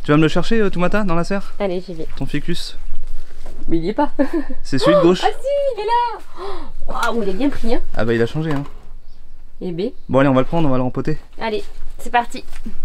Tu vas me le chercher, Toumata, dans la serre? Allez, j'y vais. Ton ficus? Mais il y est pas. C'est celui de gauche? Ah si, il est là. Waouh, il est bien pris, hein. Ah bah il a changé, hein. Et B. Bon allez, on va le prendre, on va le rempoter. Allez, c'est parti.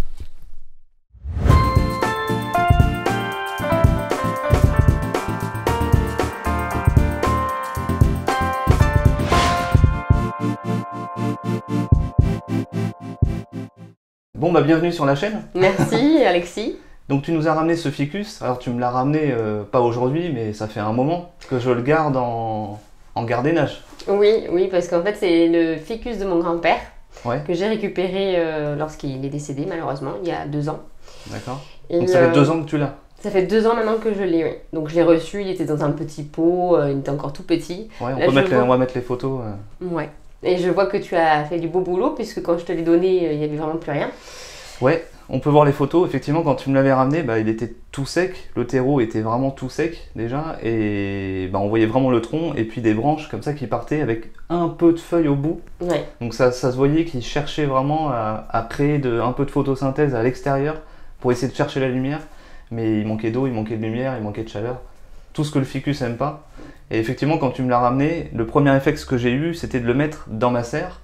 Bon bah bienvenue sur la chaîne. Merci Alexis. Donc tu nous as ramené ce ficus, alors tu me l'as ramené pas aujourd'hui mais ça fait un moment que je le garde en gardiennage. Oui, parce qu'en fait c'est le ficus de mon grand-père que j'ai récupéré lorsqu'il est décédé malheureusement, il y a 2 ans. D'accord. Donc ça fait 2 ans que tu l'as? Ça fait 2 ans maintenant que je l'ai, oui. Donc je l'ai reçu, il était dans un petit pot, il était encore tout petit. Ouais, on va mettre les photos. Ouais. Et je vois que tu as fait du beau boulot puisque quand je te l'ai donné, il n'y avait vraiment plus rien. Ouais, on peut voir les photos. Effectivement, quand tu me l'avais ramené, bah, il était tout sec. Le terreau était vraiment tout sec déjà. Et bah, on voyait vraiment le tronc et puis des branches comme ça qui partaient avec un peu de feuilles au bout. Ouais. Donc ça se voyait qu'il cherchait vraiment à créer un peu de photosynthèse à l'extérieur pour essayer de chercher la lumière. Mais il manquait d'eau, il manquait de lumière, il manquait de chaleur. Tout ce que le ficus aime pas. Et effectivement, quand tu me l'as ramené, le premier réflexe que j'ai eu, c'était de le mettre dans ma serre.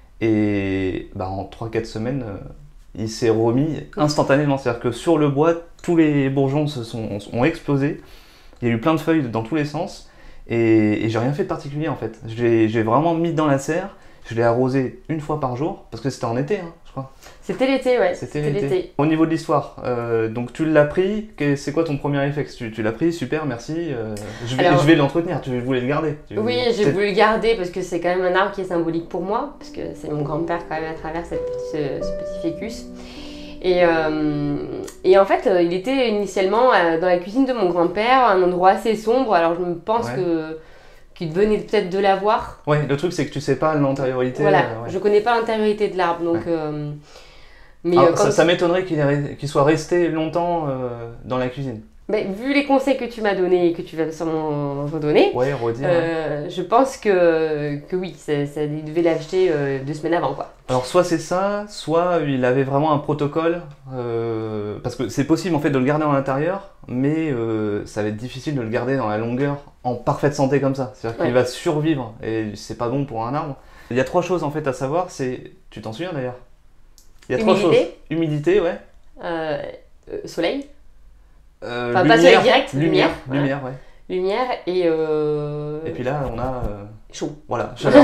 Et bah, en 3-4 semaines, il s'est remis instantanément. C'est-à-dire que sur le bois, tous les bourgeons ont explosé. Il y a eu plein de feuilles dans tous les sens. Et j'ai rien fait de particulier en fait. J'ai vraiment mis dans la serre. Je l'ai arrosé 1 fois par jour. Parce que c'était en été, hein, je crois. C'était l'été, ouais. C'était l'été. Au niveau de l'histoire, donc tu l'as pris, c'est quoi ton premier réflexe? Tu l'as pris, super, merci. Je vais l'entretenir, tu voulais le garder. Oui, j'ai voulu le garder parce que c'est quand même un arbre qui est symbolique pour moi, parce que c'est mon grand-père quand même à travers ce petit ficus. Et en fait, il était initialement dans la cuisine de mon grand-père, un endroit assez sombre, alors je me pense qu'il venait peut-être de l'avoir. Ouais, le truc c'est que tu sais pas l'antériorité. Voilà, je connais pas l'antériorité de l'arbre, donc... Mais ça m'étonnerait qu'il soit resté longtemps dans la cuisine. Mais vu les conseils que tu m'as donnés et que tu vas sûrement redonner, je pense que oui, il devait l'acheter 2 semaines avant, quoi. Alors soit c'est ça, soit il avait vraiment un protocole, parce que c'est possible en fait de le garder en l'intérieur, mais ça va être difficile de le garder dans la longueur en parfaite santé comme ça. C'est-à-dire qu'il va survivre et c'est pas bon pour un arbre. Il y a 3 choses en fait à savoir, tu t'en souviens d'ailleurs? Il y a 3 choses. Humidité, ouais. Soleil. Enfin, pas soleil direct. Lumière, voilà. Lumière, ouais. Lumière et puis là, on a... chaud. Voilà, chaleur.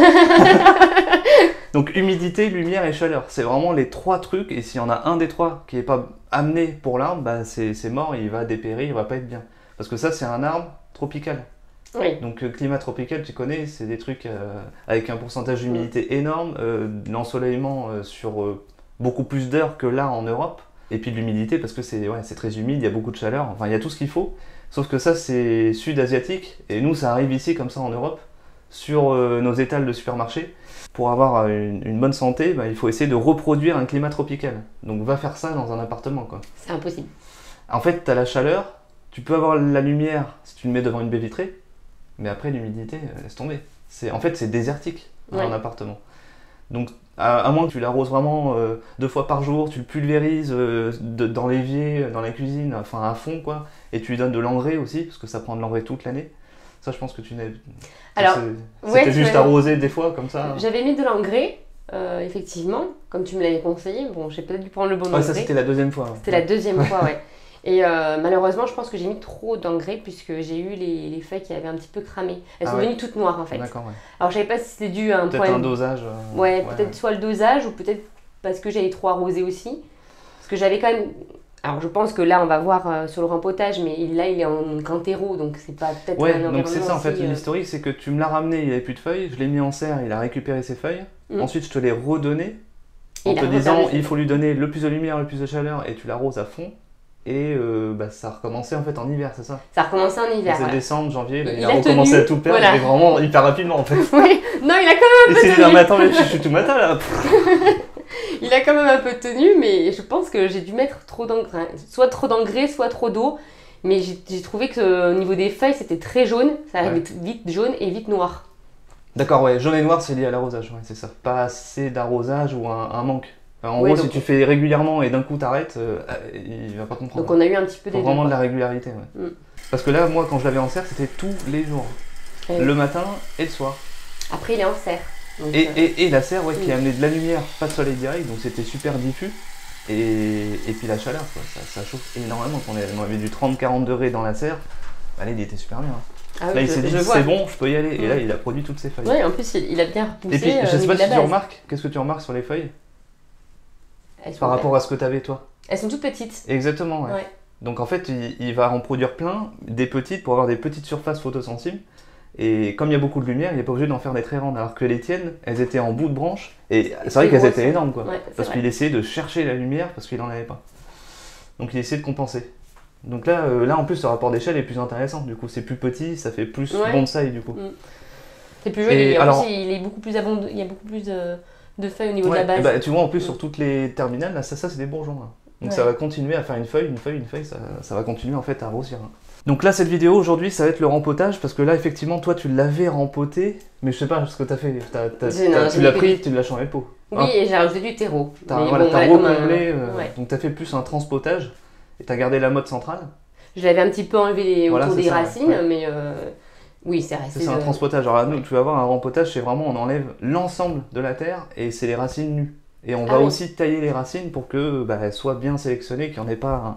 Donc humidité, lumière et chaleur. C'est vraiment les 3 trucs. Et s'il y en a un des 3 qui n'est pas amené pour l'arbre, bah c'est mort, il va dépérir, il va pas être bien. Parce que ça, c'est un arbre tropical. Oui. Donc climat tropical, tu connais, c'est des trucs avec un pourcentage d'humidité énorme, l'ensoleillement sur... beaucoup plus d'heures que là en Europe, et puis de l'humidité parce que c'est très humide, il y a beaucoup de chaleur, enfin il y a tout ce qu'il faut, sauf que ça c'est sud-asiatique, et nous ça arrive ici comme ça en Europe, sur nos étals de supermarché. Pour avoir une bonne santé, bah, il faut essayer de reproduire un climat tropical, donc va faire ça dans un appartement, quoi. C'est impossible. En fait, tu as la chaleur, tu peux avoir la lumière si tu le mets devant une baie vitrée, mais après l'humidité, laisse tomber. En fait c'est désertique dans un appartement. Donc à moins que tu l'arroses vraiment 2 fois par jour, tu le pulvérises dans l'évier, dans la cuisine, enfin à fond quoi, et tu lui donnes de l'engrais aussi, parce que ça prend de l'engrais toute l'année. Ça je pense que tu n'es... Alors, c'était juste arrosé des fois comme ça. J'avais mis de l'engrais, effectivement, comme tu me l'avais conseillé. Bon, j'ai peut-être dû prendre le bon engrais. Ça c'était la 2e fois. C'était la 2e fois, ouais. Et malheureusement, je pense que j'ai mis trop d'engrais puisque j'ai eu les feuilles qui avaient un petit peu cramé. Elles sont venues toutes noires en fait. D'accord, ouais. Alors je savais pas si c'était dû à un peut-être un dosage. Peut-être soit le dosage ou peut-être parce que j'avais trop arrosé aussi. Parce que j'avais quand même... Alors je pense que là on va voir sur le rempotage, mais là il est en grand terreau, donc c'est pas peut-être un environnement donc c'est ça en fait, aussi, l'historique c'est que tu me l'as ramené, il avait plus de feuilles, je l'ai mis en serre, il a récupéré ses feuilles. Ensuite je te l'ai redonné en te disant il faut lui donner le plus de lumière, le plus de chaleur, et tu l'arroses à fond. Et ça a recommencé en fait en hiver, c'est ça? Ça a recommencé en hiver. C'est décembre, janvier, là, il a recommencé à tout perdre, mais vraiment hyper rapidement en fait. Oui, non, il a quand même un peu tenu. Non mais attends, je suis tout matin là. Il a quand même un peu tenu, mais je pense que j'ai dû mettre trop d'engrais, soit trop d'engrais, soit trop d'eau. Mais j'ai trouvé que au niveau des feuilles, c'était très jaune, ça arrivait vite jaune et vite noir. D'accord, ouais, jaune et noir c'est lié à l'arrosage, ouais, c'est ça. Pas assez d'arrosage ou un manque. En Ouais, gros, donc- si tu fais régulièrement et d'un coup t'arrêtes, il va pas comprendre. Donc on a eu un petit peu des Faut deux, vraiment de quoi. la régularité. Ouais. Mm. Parce que là, moi, quand je l'avais en serre, c'était tous les jours. Ouais. Le matin et le soir. Après il est en serre. Donc, Et la serre, ouais, qui Mm. amenait de la lumière, pas de soleil direct, donc c'était super diffus. Et puis la chaleur, quoi, ça chauffe énormément. Quand on avait du 30-40 degrés dans la serre, bah, là, il était super bien. ah Là, oui, il s'est dit, vois. c'est bon, je peux y aller. Et Mm. là, il a produit toutes ses feuilles. Ouais, en plus il a bien repoussé. Et puis, je au sais niveau pas de si la tu base. remarques, qu'est-ce que tu remarques sur les feuilles Elles sont par belles. rapport à ce que tu avais, toi? Elles sont toutes petites. Exactement, ouais. Ouais. Donc en fait, il va en produire plein, des petites, pour avoir des petites surfaces photosensibles. Et comme il y a beaucoup de lumière, il n'est pas obligé d'en faire des très grandes. Alors que les tiennes, elles étaient en bout de branche. Et c'est vrai qu'elles grosses. étaient énormes, quoi. Ouais, c'est Parce vrai. qu'il essayait de chercher la lumière parce qu'il n'en avait pas. Donc il essayait de compenser. Donc là en plus, le rapport d'échelle est plus intéressant. Du coup, c'est plus petit, ça fait plus Ouais. bonsaï, du coup. C'est plus joli. Et En alors- plus il est beaucoup plus abondant. Il y a beaucoup plus de feuilles au niveau de Ouais, la base. et bah, tu vois, en plus, sur toutes les terminales, là, ça c'est des bourgeons, là. Donc Ouais. ça va continuer à faire une feuille, ça va continuer en fait à grossir. Hein. Donc là, cette vidéo aujourd'hui, ça va être le rempotage, parce que là, effectivement, toi, tu l'avais rempoté, mais je sais pas ce que t'as fait. Tu l'as pris, tu l'as changé de peau. Oui, et j'ai rajouté du terreau. T'as Mais voilà, bon, t'as comme recomblé, ouais. donc t'as fait plus un transpotage, et t'as gardé la mode centrale. Je l'avais un petit peu enlevé Voilà, autour c'est des ça, ouais. racines, Ouais. mais oui, c'est resté. C'est un transpotage. Alors là, nous, tu vas voir, un rempotage, c'est vraiment, on enlève l'ensemble de la terre, et c'est les racines nues. Et on va oui. aussi tailler les racines pour que elles soient bien sélectionnées, qu'il n'y en ait pas...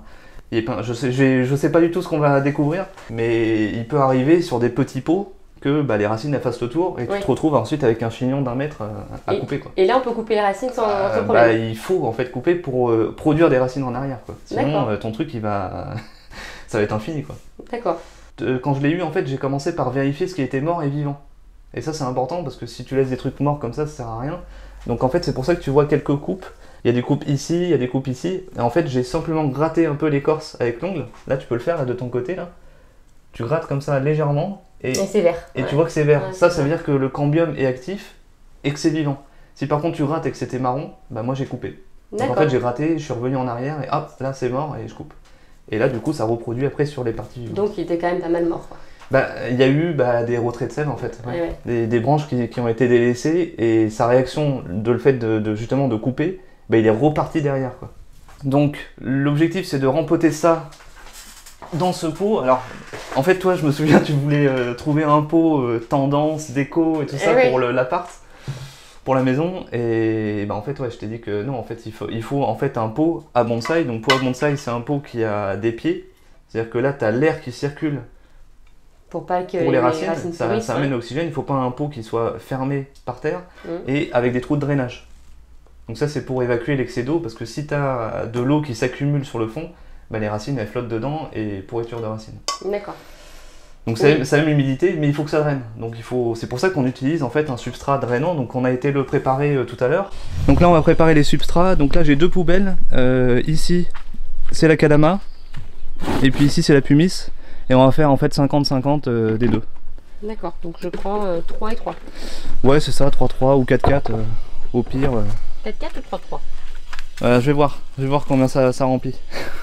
je sais pas du tout ce qu'on va découvrir, mais il peut arriver sur des petits pots que les racines elles fassent le tour et que Oui. tu te retrouves ensuite avec un chignon d'1 mètre à Et- couper, quoi. Et là, on peut couper les racines sans problème. Il faut en fait couper pour produire des racines en arrière, quoi. Sinon D'accord. ton truc il va ça va être infini, quoi. D'accord. Quand je l'ai eu, en fait, j'ai commencé par vérifier ce qui était mort et vivant. Et ça c'est important parce que si tu laisses des trucs morts comme ça sert à rien. Donc en fait c'est pour ça que tu vois quelques coupes. Il y a des coupes ici, il y a des coupes ici. Et en fait j'ai simplement gratté un peu l'écorce avec l'ongle. Là tu peux le faire là, de ton côté là. Tu grattes comme ça légèrement et Et c'est vert. tu Ouais. vois que c'est vert. Ouais, ça c'est veut dire que le cambium est actif et que c'est vivant. Si par contre tu grattes et que c'était marron, moi j'ai coupé. Donc en D'accord. fait j'ai gratté, je suis revenu en arrière et hop, là c'est mort et je coupe. Et là du coup ça reproduit après sur les parties vivantes. Donc il était quand même pas mal mort, quoi. Il y a eu des retraits de sève en fait. Ouais, ouais. Des branches qui ont été délaissées et sa réaction de le fait justement de couper, il est reparti derrière, quoi. Donc l'objectif c'est de rempoter ça dans ce pot. Alors en fait toi je me souviens tu voulais trouver un pot tendance, déco et tout ça oui. pour l'appart, pour la maison et en fait ouais je t'ai dit que non en fait il faut en fait un pot à bonsaï. Donc pot à bonsaï c'est un pot qui a des pieds, c'est-à-dire que là tu as l'air qui circule Pour pas que pour les racines, pourrissent, ça amène l'oxygène. Il ne faut pas un pot qui soit fermé par terre Mhm. et avec des trous de drainage. Donc ça c'est pour évacuer l'excès d'eau parce que si tu as de l'eau qui s'accumule sur le fond, les racines elles flottent dedans et pourriture de racines. D'accord. Donc Oui. ça aime l'humidité mais il faut que ça draine. Donc c'est pour ça qu'on utilise en fait un substrat drainant. Donc on a été le préparer tout à l'heure. Donc là on va préparer les substrats. Donc là j'ai deux poubelles. Ici c'est la kadama et puis ici c'est la pumice. Et on va faire en fait 50-50 des deux. D'accord. Donc je prends 3 et 3. Ouais, c'est ça, 3-3 ou 4-4 au pire. 4-4 ou 3-3 Je vais voir combien ça remplit.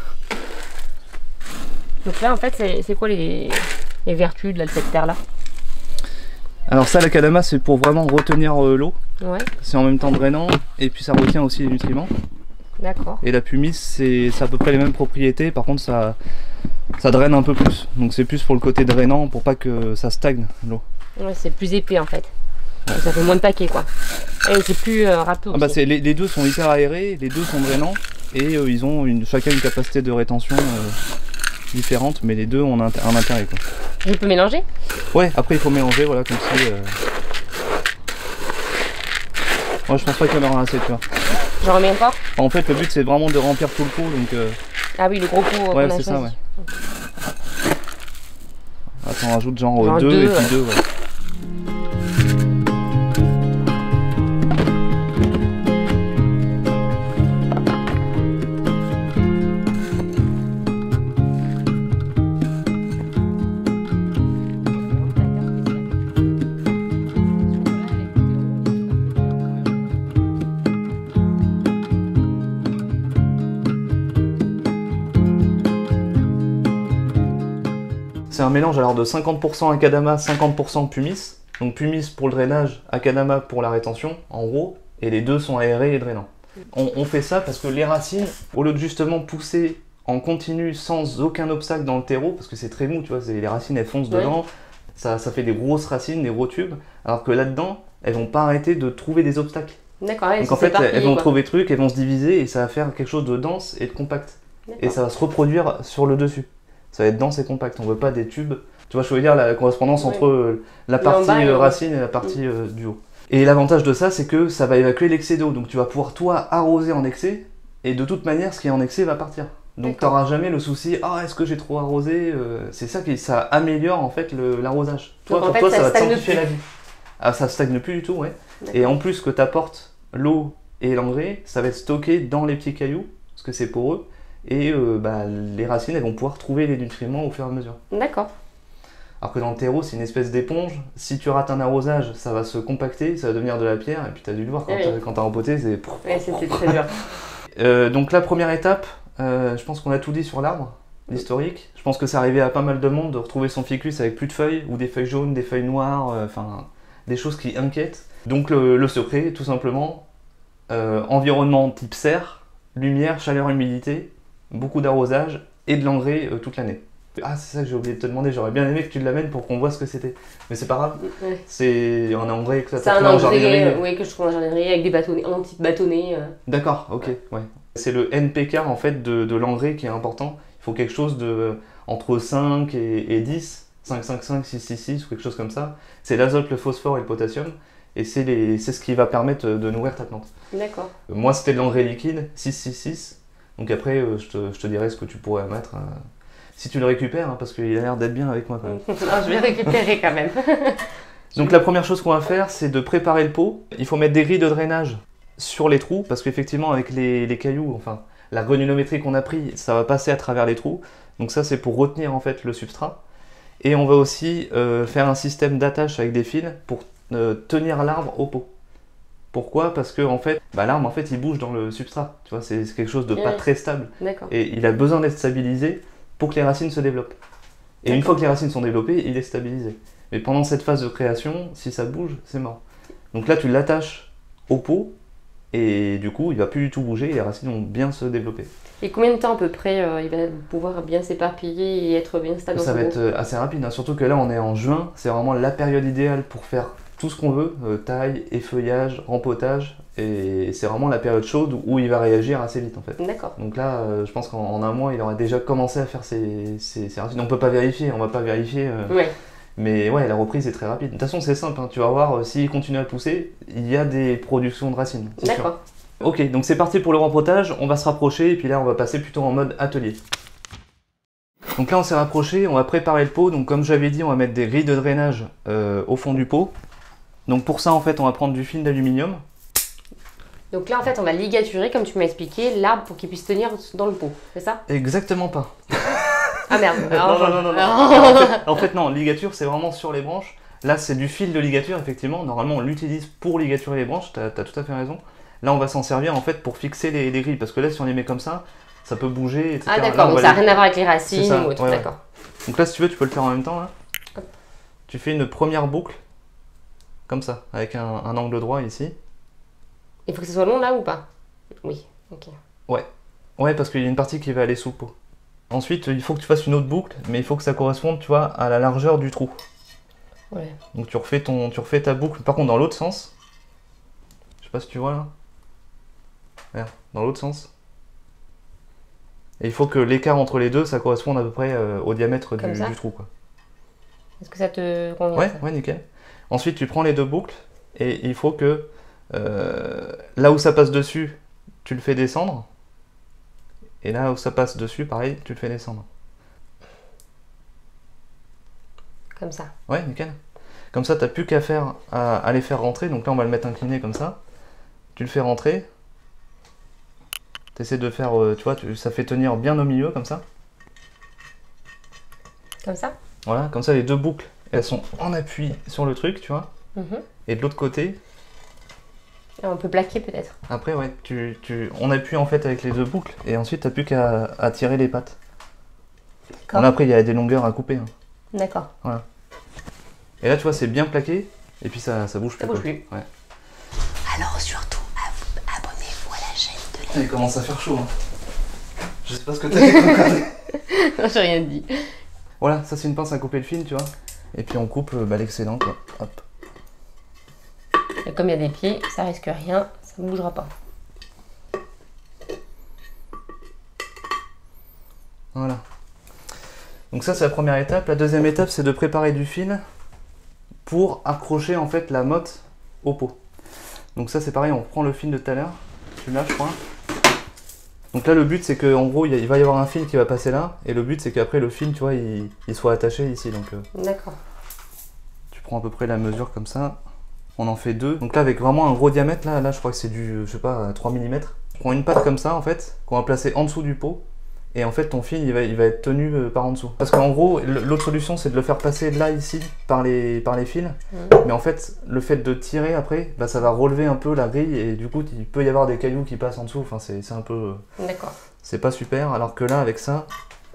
Donc là, en fait, c'est quoi les vertus de cette terre-là? Alors ça, la kadama, c'est pour vraiment retenir l'eau. Ouais, C'est en même temps drainant et puis ça retient aussi les nutriments. d'accord. Et la pumice, c'est à peu près les mêmes propriétés. Par contre, ça draine un peu plus. Donc c'est plus pour le côté drainant, pour pas que ça stagne l'eau. Ouais, c'est plus épais en fait. Donc, ça fait moins de paquets quoi. Et c'est plus râpeux aussi. Les deux sont hyper aérés, les deux sont drainants et ils ont chacun une capacité de rétention différente, mais les deux ont un intérêt, quoi. Je peux mélanger? Ouais, après il faut mélanger, voilà, comme si... Moi je pense pas qu'il y en aura assez, tu vois. J'en remets encore? En fait le but c'est vraiment de remplir tout le pot, donc... Ah oui, le gros pot ouais, qu'on a c'est ça, choisi. ouais. Attends, on rajoute genre Genre 2 deux, et puis ouais. 2, ouais. C'est un mélange alors de 50% akadama, 50% pumice. Donc pumice pour le drainage, akadama pour la rétention, en gros. Et les deux sont aérés et drainants. On fait ça parce que les racines, au lieu de justement pousser en continu sans aucun obstacle dans le terreau, parce que c'est très mou, tu vois, les racines elles foncent dedans, ça fait des grosses racines, des gros tubes, alors que là-dedans, elles vont pas arrêter de trouver des obstacles. D'accord, donc en fait, elles vont trouver des trucs, elles vont se diviser et ça va faire quelque chose de dense et de compact. Et ça va se reproduire sur le dessus. Ça va être dense et compact. On veut pas des tubes. Tu vois, je veux dire la correspondance entre la partie racine et la partie du haut. Et l'avantage de ça, c'est que ça va évacuer l'excès d'eau. Donc tu vas pouvoir toi arroser en excès et de toute manière, ce qui est en excès va partir. Donc tu n'auras jamais le souci, est-ce que j'ai trop arrosé c'est ça qui ça améliore en fait l'arrosage. Toi, pour toi, ça va te simplifier la vie. Ah, ça stagne plus du tout, ouais. Et en plus que tu apportes l'eau et l'engrais, ça va être stocké dans les petits cailloux, parce que c'est poreux, et les racines elles vont pouvoir trouver les nutriments au fur et à mesure. D'accord. Alors que dans le terreau, c'est une espèce d'éponge. Si tu rates un arrosage, ça va se tu ça va devenir de la pierre, et puis tu as dû le voir quand tu as rempoté, c'est... Ouais, c'était très dur. Donc la première étape, je pense qu'on a tout dit sur l'arbre, l'historique. Je pense que ça arrivait à pas mal de monde de retrouver son ficus avec plus de feuilles, ou des feuilles jaunes, des feuilles noires, des choses qui inquiètent. Donc le secret, tout simplement, environnement type serre, lumière, chaleur, humidité, beaucoup d'arrosage et de l'engrais toute l'année. Ah, c'est ça que j'ai oublié de te demander, j'aurais bien aimé que tu l'amènes pour qu'on voit ce que c'était. Mais c'est pas grave, c'est un engrais que tu as trouvé en jardinerie. Oui, que je trouve en jardinerie avec des bâtonnets, un type bâtonnet. D'accord, ok, ouais. C'est le NPK en fait de l'engrais qui est important. Il faut quelque chose de entre 5 et 10, 5, 5, 5, 6, 6, 6 ou quelque chose comme ça. C'est l'azote, le phosphore et le potassium. Et c'est ce qui va permettre de nourrir ta plante. D'accord. Moi, c'était de l'engrais liquide, 6, 6, 6. Donc après, je te dirai ce que tu pourrais mettre. Si tu le récupères, hein, parce qu'il a l'air d'être bien avec moi quand même. Non, je vais récupérer quand même. Donc la première chose qu'on va faire, c'est de préparer le pot. Il faut mettre des grilles de drainage sur les trous, parce qu'effectivement avec les cailloux, enfin la granulométrie qu'on a pris, ça va passer à travers les trous. Donc ça c'est pour retenir en fait le substrat. Et on va aussi faire un système d'attache avec des fils pour tenir l'arbre au pot. Pourquoi? Parce que en fait, l'arbre en fait il bouge dans le substrat. Tu vois, c'est quelque chose de pas très stable. Et il a besoin d'être stabilisé pour que les racines se développent. Et une fois que les racines sont développées, il est stabilisé. Mais pendant cette phase de création, si ça bouge, c'est mort. Donc là, tu l'attaches au pot, et du coup, il va plus du tout bouger, et les racines vont bien se développer. Et combien de temps à peu près il va pouvoir bien s'éparpiller et être bien stable? Ça va être assez rapide, hein. Surtout que là, on est en juin, c'est vraiment la période idéale pour faire tout ce qu'on veut, taille, effeuillage, rempotage, et c'est vraiment la période chaude où il va réagir assez vite en fait. D'accord. Donc là, je pense qu'en un mois, il aurait déjà commencé à faire ses racines. On peut pas vérifier, on va pas vérifier. Mais ouais, la reprise est très rapide. De toute façon, c'est simple, hein. Tu vas voir, s'il continue à pousser, il y a des productions de racines. D'accord. Ok, donc c'est parti pour le rempotage, on va se rapprocher, et puis là, on va passer plutôt en mode atelier. Donc là, on s'est rapproché, on va préparer le pot. Donc comme j'avais dit, on va mettre des grilles de drainage au fond du pot. Donc pour ça, en fait, on va prendre du film d'aluminium. Donc là, en fait, on va ligaturer, comme tu m'as expliqué, l'arbre pour qu'il puisse tenir dans le pot, c'est ça? Exactement pas. Ah merde. Non. En fait, non, ligature, c'est vraiment sur les branches. Là, c'est du fil de ligature, effectivement. Normalement, on l'utilise pour ligaturer les branches, t'as tout à fait raison. Là, on va s'en servir, en fait, pour fixer les grilles. Parce que là, si on les met comme ça peut bouger, etc. Ah d'accord, donc ça n'a rien à voir avec les racines ou autre, d'accord. Donc là, si tu veux, tu peux le faire en même temps, là. Tu fais une première boucle, comme ça, avec un angle droit ici. Il faut que ce soit long là ou pas? Oui, ok. Ouais, parce qu'il y a une partie qui va aller sous le pot. Ensuite, il faut que tu fasses une autre boucle, mais il faut que ça corresponde, tu vois, à la largeur du trou. Ouais. Donc tu refais ta boucle, par contre dans l'autre sens. Je sais pas si tu vois là. Regarde, dans l'autre sens. Et il faut que l'écart entre les deux, ça corresponde à peu près au diamètre du trou, quoi. Est-ce que ça te convient? Ouais, nickel. Ensuite, tu prends les deux boucles, et il faut que là où ça passe dessus, tu le fais descendre. Et là où ça passe dessus, pareil, tu le fais descendre. Comme ça. Ouais, nickel. Comme ça, t'as plus qu'à faire à les faire rentrer. Donc là, on va le mettre incliné comme ça. Tu le fais rentrer. T'essaies de faire, tu vois, ça fait tenir bien au milieu, comme ça. Comme ça? Voilà, comme ça, les deux boucles, elles sont en appui sur le truc, tu vois. Et de l'autre côté... Et on peut plaquer peut-être. Après, ouais, on appuie en fait avec les deux boucles. Et ensuite, t'as plus qu'à tirer les pattes. Bon, là, après, il y a des longueurs à couper. Hein. D'accord. Voilà. Et là, tu vois, c'est bien plaqué. Et puis, ça bouge plus. Ça bouge plus. Ouais. Alors surtout, abonnez-vous à la chaîne. Il commence à faire chaud. Hein. Je sais pas ce que t'as dit comme connerie. Non, j'ai rien dit. Voilà, ça c'est une pince à couper le fil, tu vois. Et puis on coupe l'excédent, quoi. Hop. Et comme il y a des pieds, ça risque rien, ça ne bougera pas. Voilà. Donc ça c'est la première étape. La deuxième étape c'est de préparer du fil pour accrocher en fait la motte au pot. Donc ça c'est pareil, on prend le fil de tout à l'heure, celui-là je crois. Donc là le but c'est qu'en gros il va y avoir un fil qui va passer là, et le but c'est qu'après le fil tu vois il soit attaché ici. Donc d'accord. tu prends à peu près la mesure comme ça, on en fait 2. Donc là avec vraiment un gros diamètre, là je crois que c'est du, je sais pas, 3 mm. Tu prends une patte comme ça en fait, qu'on va placer en dessous du pot. Et en fait ton fil il va être tenu par en dessous. Parce qu'en gros l'autre solution c'est de le faire passer là ici par les fils. Mais en fait le fait de tirer après, bah, ça va relever un peu la grille et du coup il peut y avoir des cailloux qui passent en dessous. Enfin c'est un peu... D'accord. C'est pas super. Alors que là avec ça,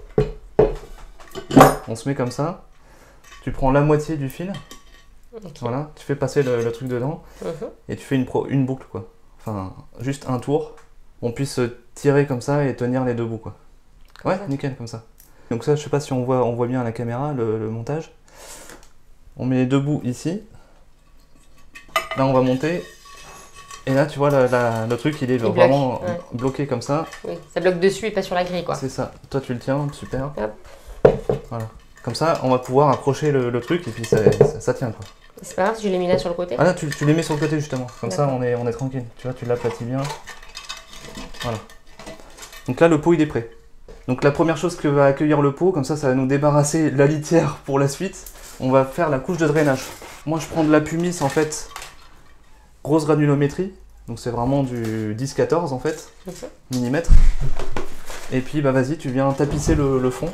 on se met comme ça. Tu prends la moitié du fil. Okay. Voilà, tu fais passer le truc dedans. Et tu fais une boucle quoi. Enfin juste un tour. On puisse tirer comme ça et tenir les deux bouts quoi. Ouais, nickel, comme ça. Donc ça, je sais pas si on voit bien à la caméra le montage. On met les deux bouts ici. Là, on va monter. Et là, tu vois, le truc, il est vraiment bloqué comme ça. Oui, ça bloque dessus et pas sur la grille, quoi. C'est ça. Toi, tu le tiens, super. Hop. Voilà. Comme ça, on va pouvoir accrocher le truc et puis ça tient, quoi. C'est pas grave si je les mets là sur le côté? Ah là, tu les mets sur le côté, justement. Comme ça, on est tranquille. Tu vois, tu l'aplatis bien. Voilà. Donc là, le pot, il est prêt. Donc la première chose que va accueillir le pot, comme ça va nous débarrasser la litière pour la suite. On va faire la couche de drainage. Moi je prends de la pumice en fait, grosse granulométrie. Donc c'est vraiment du 10-14 en fait, millimètres. Et puis bah vas-y, tu viens tapisser le fond.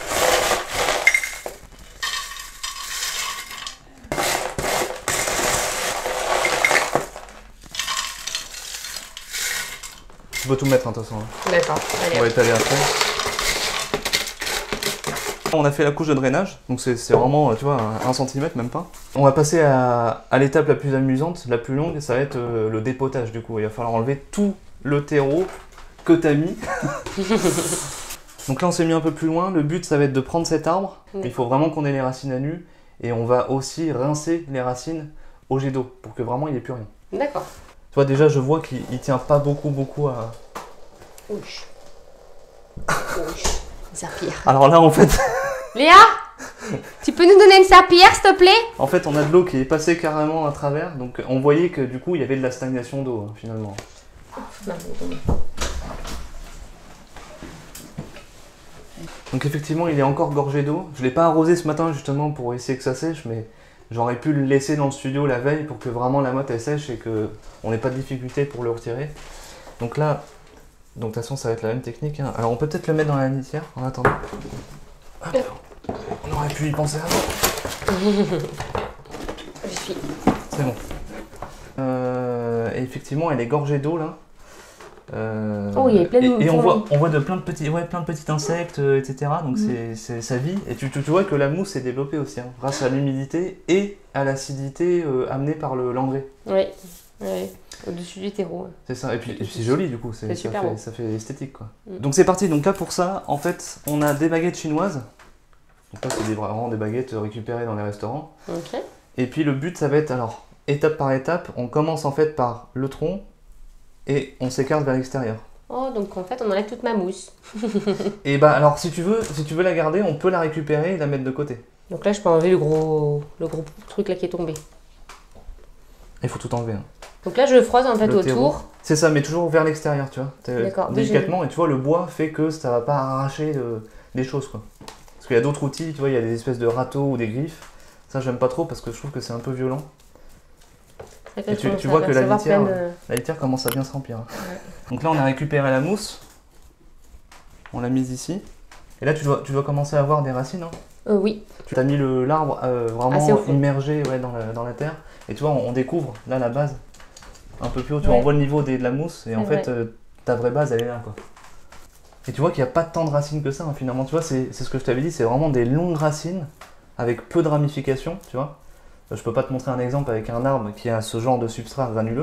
Tu peux tout mettre de toute façon. D'accord. On va étaler après. On a fait la couche de drainage, donc c'est vraiment, tu vois, 1 cm même pas. On va passer à l'étape la plus amusante, la plus longue, ça va être le dépotage du coup. Il va falloir enlever tout le terreau que t'as mis. Donc là on s'est mis un peu plus loin, le but ça va être de prendre cet arbre, il faut vraiment qu'on ait les racines à nu, et on va aussi rincer les racines au jet d'eau, pour que vraiment il n'y ait plus rien. D'accord. Tu vois déjà je vois qu'il tient pas beaucoup à... Ouch. Serpillère. Alors là en fait... Léa, tu peux nous donner une serpillière s'il te plaît? En fait on a de l'eau qui est passée carrément à travers, donc on voyait que du coup il y avait de la stagnation d'eau finalement. Donc effectivement il est encore gorgé d'eau. Je l'ai pas arrosé ce matin justement pour essayer que ça sèche, mais j'aurais pu le laisser dans le studio la veille pour que vraiment la motte elle sèche et qu'on n'ait pas de difficulté pour le retirer. Donc là, de toute façon ça va être la même technique. Hein. Alors on peut peut-être le mettre dans la litière en attendant. Hop. On aurait pu y penser avant. Je suis. C'est bon. Et effectivement elle est gorgée d'eau là. Oh, il y a plein de... Et on voit plein de petits insectes, etc. Donc ça vit. Et tu vois que la mousse est développée aussi, hein, grâce à l'humidité et à l'acidité amenée par l'engrais. Oui, au-dessus du terreau. C'est ça, et puis c'est joli du coup, ça fait esthétique quoi. Mm. Donc c'est parti, donc là pour ça, en fait, on a des baguettes chinoises. Donc là c'est vraiment des baguettes récupérées dans les restaurants. Ok. Et puis le but ça va être, alors, étape par étape, on commence en fait par le tronc, et on s'écarte vers l'extérieur. Oh, donc en fait on enlève toute ma mousse. Et bah alors si tu veux la garder, on peut la récupérer et la mettre de côté. Donc là je peux enlever le gros truc là qui est tombé. Il faut tout enlever. Hein. Donc là je le froisse en fait autour. C'est ça, mais toujours vers l'extérieur, tu vois. D'accord. Délicatement, et tu vois le bois fait que ça va pas arracher des choses quoi. Parce qu'il y a d'autres outils, tu vois, il y a des espèces de râteaux ou des griffes. Ça j'aime pas trop parce que je trouve que c'est un peu violent. Et tu vois que la litière commence à bien se remplir. Ouais. Donc là on a récupéré la mousse, on l'a mise ici, et là tu dois commencer à avoir des racines. Hein. Oui. Tu as mis l'arbre vraiment immergé dans la terre, et tu vois on découvre là la base, un peu plus haut, tu vois, on voit le niveau de la mousse, et en fait ta vraie base elle est là quoi. Et tu vois qu'il n'y a pas tant de racines que ça hein, finalement, tu vois, c'est ce que je t'avais dit, c'est vraiment des longues racines, avec peu de ramifications, tu vois. Je peux pas te montrer un exemple avec un arbre qui a ce genre de substrat granuleux,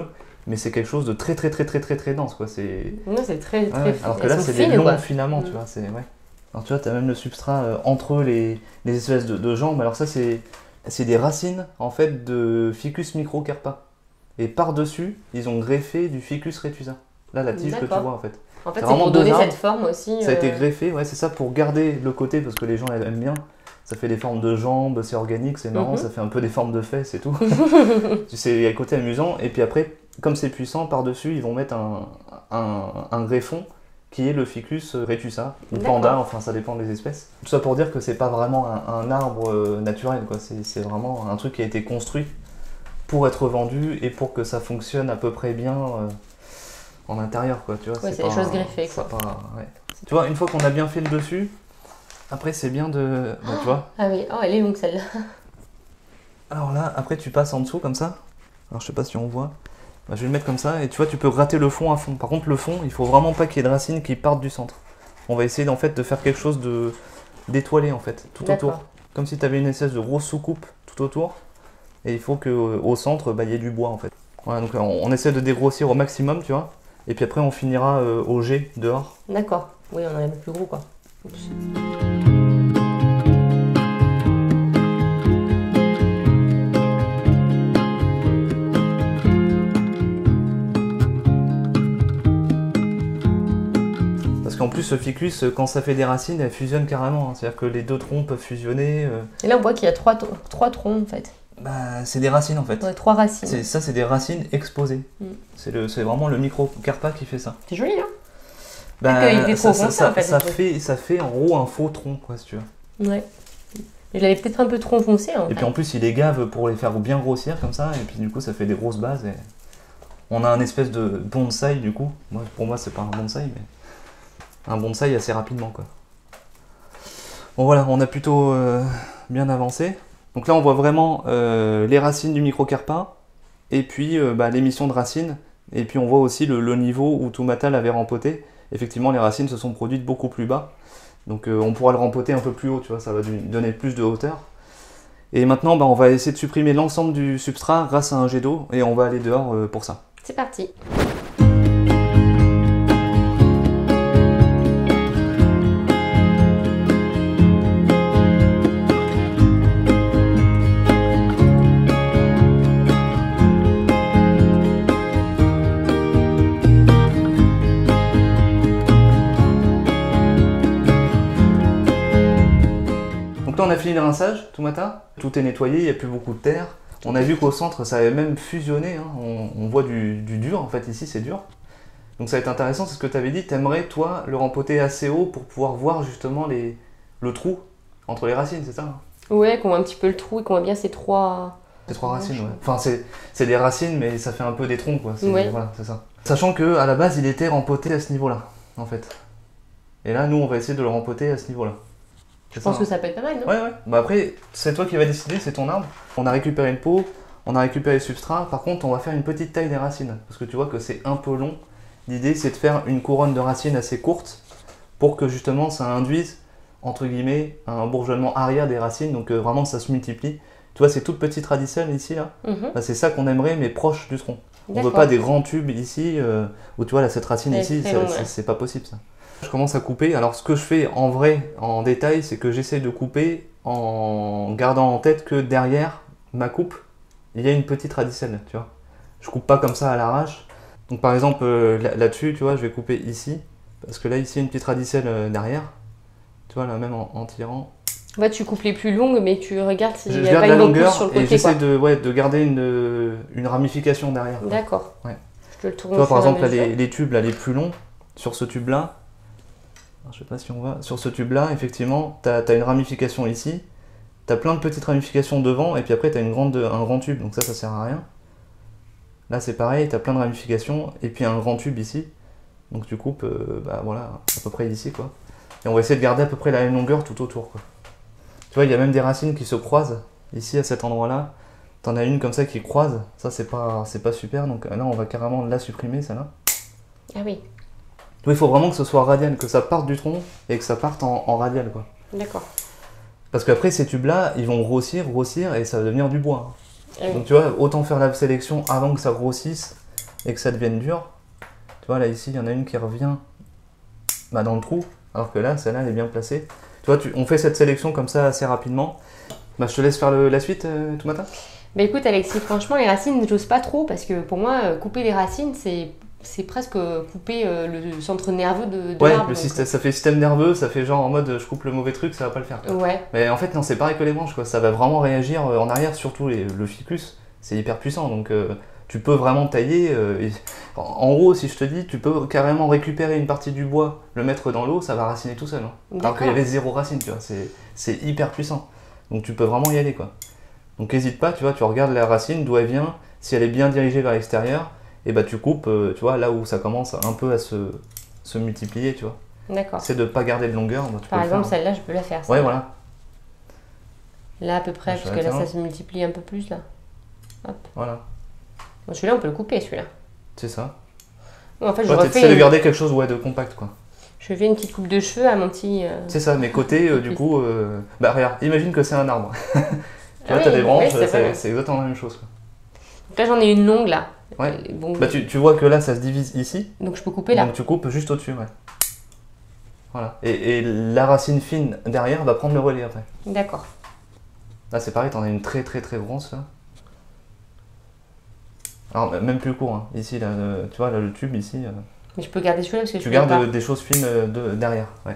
mais c'est quelque chose de très dense, quoi. Non, c'est très alors que là, c'est des longs filaments, tu vois. Ouais. Alors tu vois, tu as même le substrat entre les espèces de jambes. Alors ça, c'est des racines, en fait, de Ficus microcarpa. Et par-dessus, ils ont greffé du Ficus retusa. Là, la tige que tu vois, en fait. En fait, c'est pour donner cette forme aussi. Ça a été greffé, ouais, c'est ça, pour garder le côté, parce que les gens aiment bien. Ça fait des formes de jambes, c'est organique, c'est marrant, ça fait un peu des formes de fesses et tout. C'est un côté amusant. Et puis après, comme c'est puissant, par-dessus, ils vont mettre un greffon qui est le Ficus retusa, ou panda, enfin ça dépend des espèces. Tout ça pour dire que c'est pas vraiment un arbre naturel, quoi. C'est vraiment un truc qui a été construit pour être vendu et pour que ça fonctionne à peu près bien en intérieur, quoi. Tu vois, c'est des choses greffées, quoi. Tu vois, une fois qu'on a bien fait le dessus, après c'est bien de... tu vois. Ah oui, oh elle est longue celle-là. Alors là, après tu passes en dessous comme ça. Alors je sais pas si on voit. Je vais le mettre comme ça et tu vois, tu peux gratter le fond à fond. Par contre, le fond, il faut vraiment pas qu'il y ait de racines qui partent du centre. On va essayer en fait de faire quelque chose d'étoilé en fait, tout autour. Comme si tu avais une espèce de grosse soucoupe tout autour. Et il faut qu'au centre, il y ait du bois en fait. Voilà, donc on essaie de dégrossir au maximum, tu vois. Et puis après, on finira au G dehors. D'accord. Oui, on en a un peu plus gros, quoi. Oups. En plus, ce ficus, quand ça fait des racines, elle fusionne carrément. Hein. C'est-à-dire que les deux troncs peuvent fusionner. Et là, on voit qu'il y a trois troncs, en fait. C'est des racines, en fait. Ouais, 3 racines. Ça, c'est des racines exposées. C'est vraiment le microcarpa qui fait ça. C'est joli, hein. Ça fait en gros un faux tronc, quoi, si tu veux. Ouais. Je l'avais peut-être un peu trop foncé. Et puis en plus, il les gave pour les faire bien grossir, comme ça. Et puis du coup, ça fait des grosses bases. Et... On a un espèce de bonsaï, du coup. Pour moi, c'est pas un bonsaï, mais... un bonsaï assez rapidement, quoi. Bon voilà, on a plutôt bien avancé. Donc là on voit vraiment les racines du microcarpa et puis l'émission de racines, et puis on voit aussi le niveau où Toumata l'avait rempoté. Effectivement, les racines se sont produites beaucoup plus bas, donc on pourra le rempoter un peu plus haut, tu vois, ça va lui donner plus de hauteur. Et maintenant on va essayer de supprimer l'ensemble du substrat grâce à un jet d'eau, et on va aller dehors pour ça. C'est parti. On a fini le rinçage, Toumata. Tout est nettoyé, il n'y a plus beaucoup de terre. On a vu qu'au centre, ça avait même fusionné. Hein. On voit du dur, en fait, ici, c'est dur. Donc ça va être intéressant, c'est ce que tu avais dit. T'aimerais, toi, le rempoter assez haut pour pouvoir voir justement le trou entre les racines, c'est ça, hein? Ouais, qu'on voit un petit peu le trou et qu'on voit bien ces trois... Ces trois racines, ouais. Enfin, c'est des racines, mais ça fait un peu des troncs, quoi. Ouais. Voilà, c'est ça. Sachant qu'à la base, il était rempoté à ce niveau-là, en fait. Et là, nous, on va essayer de le rempoter à ce niveau-là. Je pense que ça peut être pas mal, non? Ouais. Bah après, c'est toi qui vas décider, c'est ton arbre. On a récupéré le pot, on a récupéré le substrat. Par contre, on va faire une petite taille des racines. Parce que tu vois que c'est un peu long. L'idée, c'est de faire une couronne de racines assez courte pour que justement ça induise, entre guillemets, un bourgeonnement arrière des racines. Donc vraiment, ça se multiplie. Tu vois, ces toutes petites radicelles ici, là. C'est ça qu'on aimerait, mais proche du tronc. On veut pas des grands tubes ici, où tu vois, là, cette racine ici, c'est pas possible, ça. Je commence à couper. Alors ce que je fais en vrai, en détail, c'est que j'essaie de couper en gardant en tête que derrière ma coupe, il y a une petite radicelle, tu vois. Je coupe pas comme ça à l'arrache. Donc par exemple là-dessus, tu vois, je vais couper ici, parce que là ici il y a une petite radicelle derrière. Tu vois là même en tirant. Ouais, tu coupes les plus longues, mais tu regardes s'il n'y a pas une longueur sur le côté. Et j'essaie de garder une ramification derrière. D'accord. Ouais. Je te le tourne. Tu vois par exemple là, les tubes là, les plus longs, sur ce tube là. Je sais pas si on voit. Sur ce tube là, effectivement, tu as une ramification ici. Tu as plein de petites ramifications devant, et puis après tu as un grand tube, donc ça sert à rien. Là c'est pareil, tu as plein de ramifications, et puis un grand tube ici. Donc tu coupes, voilà, à peu près ici, quoi. Et on va essayer de garder à peu près la même longueur tout autour, quoi. Tu vois, il y a même des racines qui se croisent, ici à cet endroit-là. T'en as une comme ça qui croise, ça c'est pas super, donc là on va carrément la supprimer, celle-là. Ah oui. Il faut vraiment que ce soit radial, que ça parte du tronc et que ça parte en radial, quoi. D'accord. Parce qu'après ces tubes-là, ils vont grossir et ça va devenir du bois. Ah oui. Donc tu vois, autant faire la sélection avant que ça grossisse, et que ça devienne dur, tu vois là ici il y en a une qui revient dans le trou, alors que là celle-là elle est bien placée. Tu vois, on fait cette sélection comme ça assez rapidement. Je te laisse faire la suite, tout matin. Bah écoute Alexis, franchement les racines j'ose pas trop parce que pour moi couper les racines c'est presque couper le centre nerveux de ouais, l'arbre. Ça fait système nerveux, ça fait genre en mode je coupe le mauvais truc, ça va pas le faire. Ouais. Mais en fait non, c'est pareil que les branches quoi, ça va vraiment réagir en arrière, surtout le ficus, c'est hyper puissant donc tu peux vraiment tailler. En gros, si je te dis, tu peux carrément récupérer une partie du bois, le mettre dans l'eau, ça va raciner tout seul. Hein. Alors qu'il y avait 0 racine, tu vois, c'est hyper puissant. Donc tu peux vraiment y aller quoi. Donc n'hésite pas, tu vois, tu regardes la racine, d'où elle vient, si elle est bien dirigée vers l'extérieur, et bah tu coupes, tu vois, là où ça commence un peu à se multiplier, tu vois. D'accord. C'est de pas garder de longueur. Bah, par exemple, celle-là, je peux la faire. Ouais, voilà. Là, à peu près, parce que là, ça se multiplie un peu plus, là. Hop. Voilà. Bon, celui-là, on peut le couper, celui-là. C'est ça. Bon, en fait, ouais, tu essaies de garder quelque chose de compact, quoi. Je fais une petite coupe de cheveux à mon petit... C'est ça, mes côtés, du coup... Bah, regarde, imagine que c'est un arbre. Tu vois, t'as des branches, c'est exactement la même chose, quoi. Donc là, j'en ai une longue, là. Ouais. Bon, bah, tu vois que là, ça se divise ici. Donc, je peux couper là. Donc, tu coupes juste au-dessus, ouais. Voilà. Et la racine fine derrière va prendre le relais après. D'accord. Là, c'est pareil, t'en as une très grosse, là. Alors, même plus court, hein. Ici, là, tu vois, là, le tube, ici... Mais je peux garder celui-là parce que tu gardes des choses fines derrière, ouais.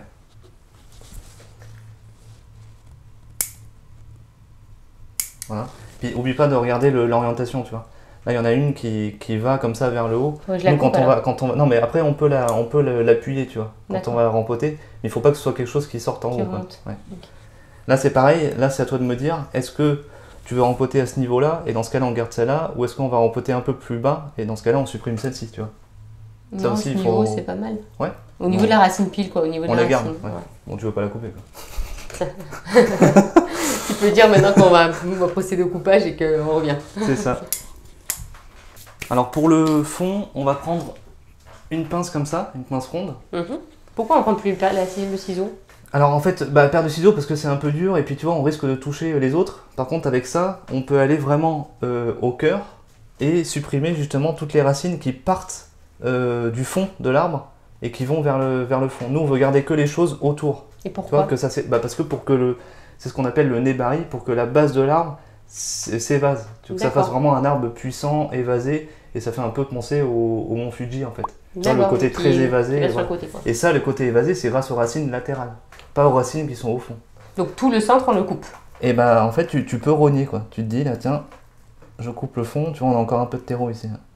Voilà. Puis, oublie pas de regarder l'orientation, tu vois. Là, il y en a une qui va comme ça vers le haut. Ouais, Nous, quand on va, non, mais après, on peut l'appuyer, tu vois, quand on va rempoter. Mais il faut pas que ce soit quelque chose qui sorte en haut. Quoi. Ouais. Okay. Là, c'est pareil. Là, c'est à toi de me dire, est-ce que tu veux rempoter à ce niveau-là, et dans ce cas-là, on garde celle-là, ou est-ce qu'on va rempoter un peu plus bas, et dans ce cas-là, on supprime celle-ci, tu vois. Ça aussi, il faut... c'est pas mal. Ouais. Au niveau de la racine pile, quoi. Au niveau de la garde. racine. Ouais. Bon, tu veux pas la couper, quoi. Tu peux dire maintenant qu'on va procéder au coupage et qu'on revient. C'est ça. Alors pour le fond, on va prendre une pince comme ça, une pince ronde. Pourquoi on prend plus le ciseau? Alors en fait, paire de ciseaux parce que c'est un peu dur et puis tu vois, on risque de toucher les autres. Par contre, avec ça, on peut aller vraiment au cœur et supprimer justement toutes les racines qui partent du fond de l'arbre et qui vont vers le fond. Nous, on veut garder que les choses autour. Et pourquoi? Tu vois, que ça, parce que c'est ce qu'on appelle le nez-baril, pour que la base de l'arbre s'évase. Tu veux que ça fasse vraiment un arbre puissant, évasé, et ça fait un peu penser au mont Fuji en fait. Tu vois, le côté très évasé. Voilà. Côté, et ça, le côté évasé, c'est grâce aux racines latérales, pas aux racines qui sont au fond. Donc tout le centre, on le coupe. Et bah en fait, tu peux rogner quoi. Tu te dis là, tiens, je coupe le fond, tu vois, on a encore un peu de terreau ici. Là.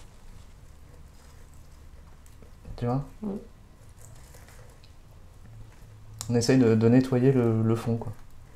Tu vois On essaye de nettoyer le fond quoi.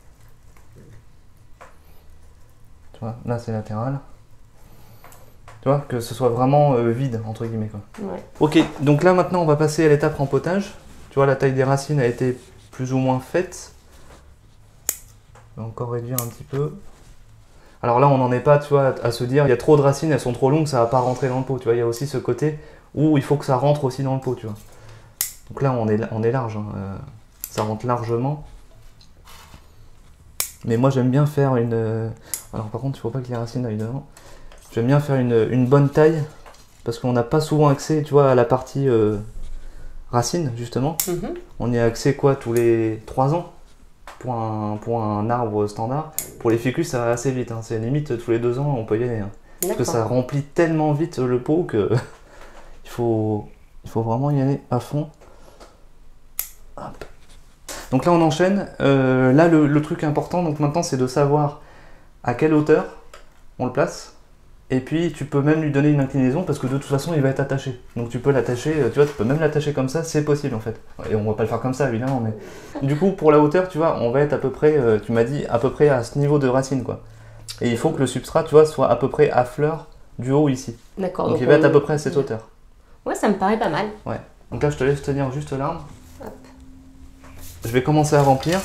Tu vois, là c'est latéral. Tu vois, que ce soit vraiment vide, entre guillemets quoi. Ouais. Ok, donc là maintenant on va passer à l'étape rempotage. Tu vois, la taille des racines a été plus ou moins faite. On va encore réduire un petit peu. Alors là on n'en est pas, tu vois, à se dire il y a trop de racines, elles sont trop longues, ça va pas rentrer dans le pot. Tu vois, il y a aussi ce côté où il faut que ça rentre aussi dans le pot, tu vois. Donc là on est large, hein. Ça rentre largement. Mais moi j'aime bien faire une... Alors par contre il faut pas que les racines aillent devant. J'aime bien faire une bonne taille parce qu'on n'a pas souvent accès, tu vois, à la partie racine justement. On y a accès quoi tous les 3 ans pour un arbre standard. Pour les ficus ça va assez vite, hein. C'est limite tous les 2 ans on peut y aller. Hein. Parce que ça remplit tellement vite le pot que il faut vraiment y aller à fond. Hop. Donc là on enchaîne. Là le truc important donc maintenant c'est de savoir à quelle hauteur on le place. Et puis tu peux même lui donner une inclinaison parce que de toute façon il va être attaché. Donc tu peux l'attacher, tu vois, tu peux même l'attacher comme ça, c'est possible en fait. Et on va pas le faire comme ça évidemment, mais du coup pour la hauteur, tu vois, on va être à peu près, tu m'as dit à peu près à ce niveau de racine quoi. Et il faut que le substrat, tu vois, soit à peu près à fleur du haut ici. D'accord. Donc il va être à peu près à cette hauteur. Ouais, ça me paraît pas mal. Ouais. Donc là je te laisse tenir juste l'arbre. Je vais commencer à remplir.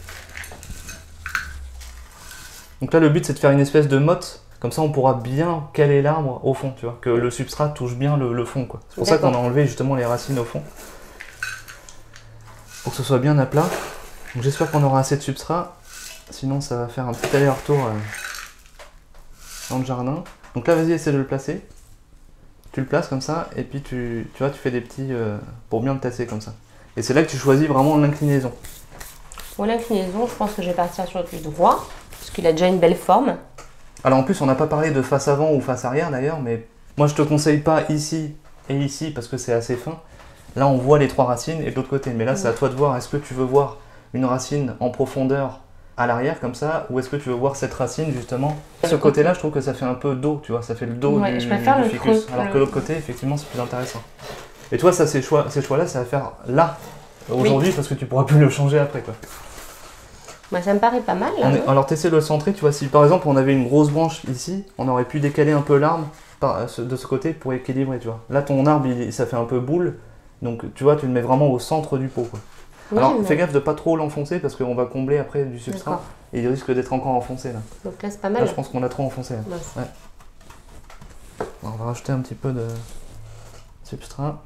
Donc là le but c'est de faire une espèce de motte. Comme ça, on pourra bien caler l'arbre au fond, tu vois, que le substrat touche bien le fond, quoi. C'est pour ça qu'on a enlevé justement les racines au fond, pour que ce soit bien à plat. Donc j'espère qu'on aura assez de substrat, sinon ça va faire un petit aller-retour dans le jardin. Donc là, vas-y, essaie de le placer. tu le places comme ça, et puis tu vois, tu fais des petits pour bien le tasser comme ça. Et c'est là que tu choisis vraiment l'inclinaison. Pour l'inclinaison, je pense que je vais partir sur du droit, parce qu'il a déjà une belle forme. Alors en plus, on n'a pas parlé de face avant ou face arrière d'ailleurs, mais moi je te conseille pas ici et ici parce que c'est assez fin. Là, on voit les 3 racines et de l'autre côté. Mais là, c'est à toi de voir. Est-ce que tu veux voir une racine en profondeur à l'arrière comme ça, ou est-ce que tu veux voir cette racine justement? Ce côté-là, je trouve que ça fait un peu dos, tu vois, ça fait le dos du ficus. Alors que l'autre côté, effectivement, c'est plus intéressant. Et toi, ça, ces choix-là, c'est à faire là, aujourd'hui, parce que tu pourras plus le changer après, quoi. Bah, ça me paraît pas mal. Là, alors, tu essaies de le centrer, tu vois, si par exemple on avait une grosse branche ici, on aurait pu décaler un peu l'arbre de ce côté pour équilibrer, tu vois. Là, ton arbre, ça fait un peu boule, donc tu vois, tu le mets vraiment au centre du pot, quoi. Oui, alors, fais gaffe de pas trop l'enfoncer parce qu'on va combler après du substrat et il risque d'être encore enfoncé là. Donc là, c'est pas mal. Là, je pense qu'on a trop enfoncé. Là. Ouais. Alors, on va rajouter un petit peu de substrat.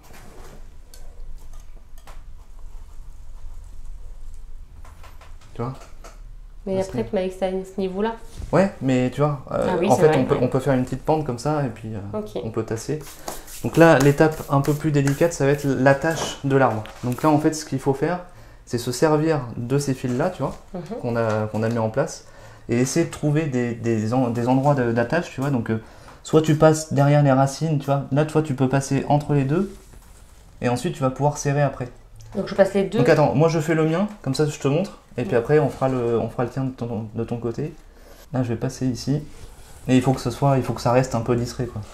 Tu vois? Mais après, tu m'as dit que c'était à ce niveau-là. Ouais, mais tu vois, oui, en fait, vrai, on peut faire une petite pente comme ça et puis on peut tasser. Donc là, l'étape un peu plus délicate, ça va être l'attache de l'arbre. Donc là, en fait, ce qu'il faut faire, c'est se servir de ces fils-là, tu vois, qu'on a mis en place, et essayer de trouver des endroits d'attache, tu vois. Donc, soit tu passes derrière les racines, tu vois. Là, toi, tu peux passer entre les deux, et ensuite, tu vas pouvoir serrer après. Donc, je passe les deux. Donc, attends, moi, je fais le mien, comme ça, je te montre, et puis après, on fera le tien de ton côté. Là, je vais passer ici, et il faut que ça reste un peu discret, quoi.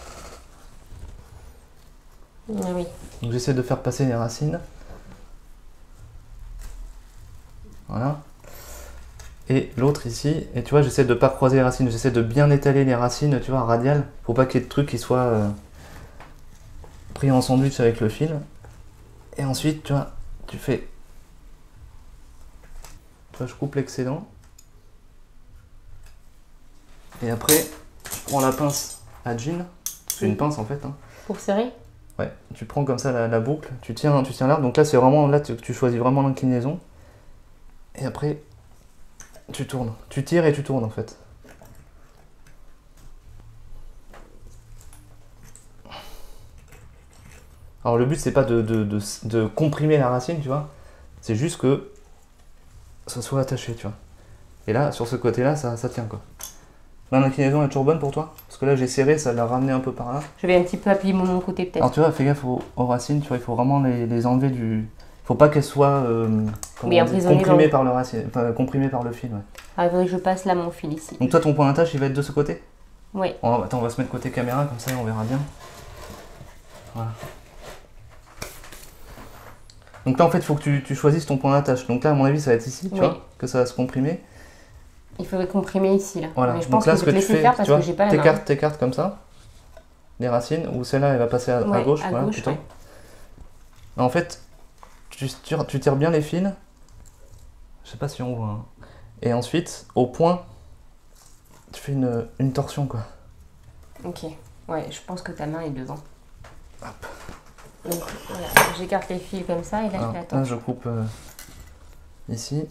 Ah oui. Donc, j'essaie de faire passer les racines. Voilà. Et l'autre ici, et tu vois, j'essaie de ne pas croiser les racines, j'essaie de bien étaler les racines, tu vois, radiales. Faut pas qu'il y ait de trucs qui soient pris en sandwich avec le fil. Et ensuite, tu vois, tu vois, je coupe l'excédent. Et après, je prends la pince à jean. C'est une pince en fait. Hein. Pour serrer? Ouais, tu prends comme ça la boucle, tu tiens l'arbre. Donc là, c'est vraiment, là, tu choisis vraiment l'inclinaison. Et après, tu tournes. Tu tires et tu tournes en fait. Alors le but, c'est pas de comprimer la racine, tu vois. C'est juste que ça soit attaché, tu vois. Et là, sur ce côté-là, ça tient quoi. Là, l'inclinaison est toujours bonne pour toi? Parce que là, j'ai serré, ça l'a ramené un peu par là. Je vais un petit peu appuyer mon côté peut-être. Alors tu vois, fais gaffe aux racines, tu vois, il faut vraiment les enlever du... Faut pas qu'elles soient comprimées par le racine, enfin, comprimées par le fil. Ouais. Ah, il faudrait que je passe là mon fil ici. Donc toi, ton point d'attache, il va être de ce côté? Oui. Attends, on va se mettre côté caméra, comme ça on verra bien. Voilà. Donc là, en fait, il faut que tu choisisses ton point d'attache. Donc là, à mon avis, ça va être ici, tu vois, que ça va se comprimer. Il faudrait comprimer ici, là. Voilà. Mais je donc pense là, que je vais te laisser faire parce que j'ai pas la main. T'écartes comme ça, les racines, ou celle-là, elle va passer à gauche, à voilà, gauche, plutôt. En fait, tu tires bien les fils. Je sais pas si on voit. Hein. Et ensuite, au point, tu fais une torsion, quoi. Ok. Ouais, je pense que ta main est devant. Hop. Donc voilà, j'écarte les fils comme ça et là, je fais là je coupe ici.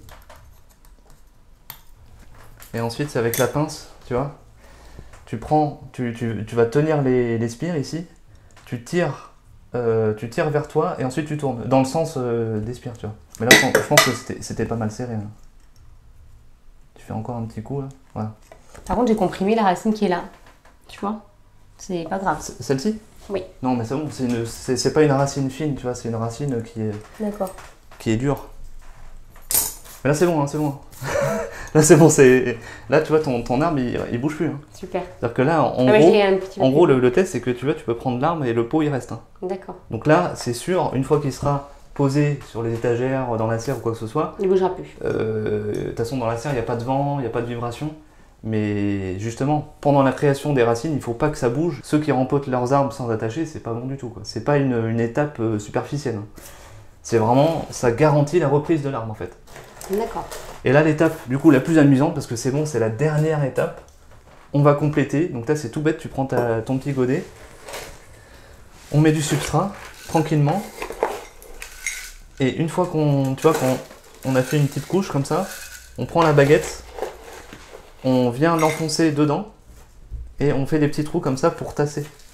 Et ensuite, c'est avec la pince, tu vois. Tu vas tenir les spires ici. Tu tires vers toi et ensuite tu tournes dans le sens des spires, tu vois. Mais là, je pense que c'était pas mal serré. Hein. Tu fais encore un petit coup là. Voilà. Par contre, j'ai comprimé la racine qui est là. Tu vois? C'est pas grave. Celle-ci? Oui. Non, mais c'est bon. C'est pas une racine fine, tu vois. C'est une racine qui est dure. Mais là, c'est bon, hein, c'est bon. Là, c'est bon. Là, tu vois, ton arbre, il bouge plus. Hein. Super. C'est-à-dire que là, en gros, le test, c'est que tu peux prendre l'arbre et le pot, il reste. Hein. D'accord. Donc là, c'est sûr, une fois qu'il sera posé sur les étagères, dans la serre ou quoi que ce soit, il ne bougera plus. De toute façon, dans la serre, il n'y a pas de vent, il n'y a pas de vibration. Mais justement, pendant la création des racines, il ne faut pas que ça bouge. Ceux qui rempotent leurs arbres sans attacher, c'est pas bon du tout. C'est pas une étape superficielle. C'est vraiment, ça garantit la reprise de l'arbre en fait. D'accord. Et là, l'étape, du coup, la plus amusante, parce que c'est bon, c'est la dernière étape. On va compléter. Donc là, c'est tout bête, tu prends ton petit godet. On met du substrat, tranquillement. Et une fois qu'on a fait une petite couche comme ça, on prend la baguette, on vient l'enfoncer dedans, et on fait des petits trous comme ça pour tasser.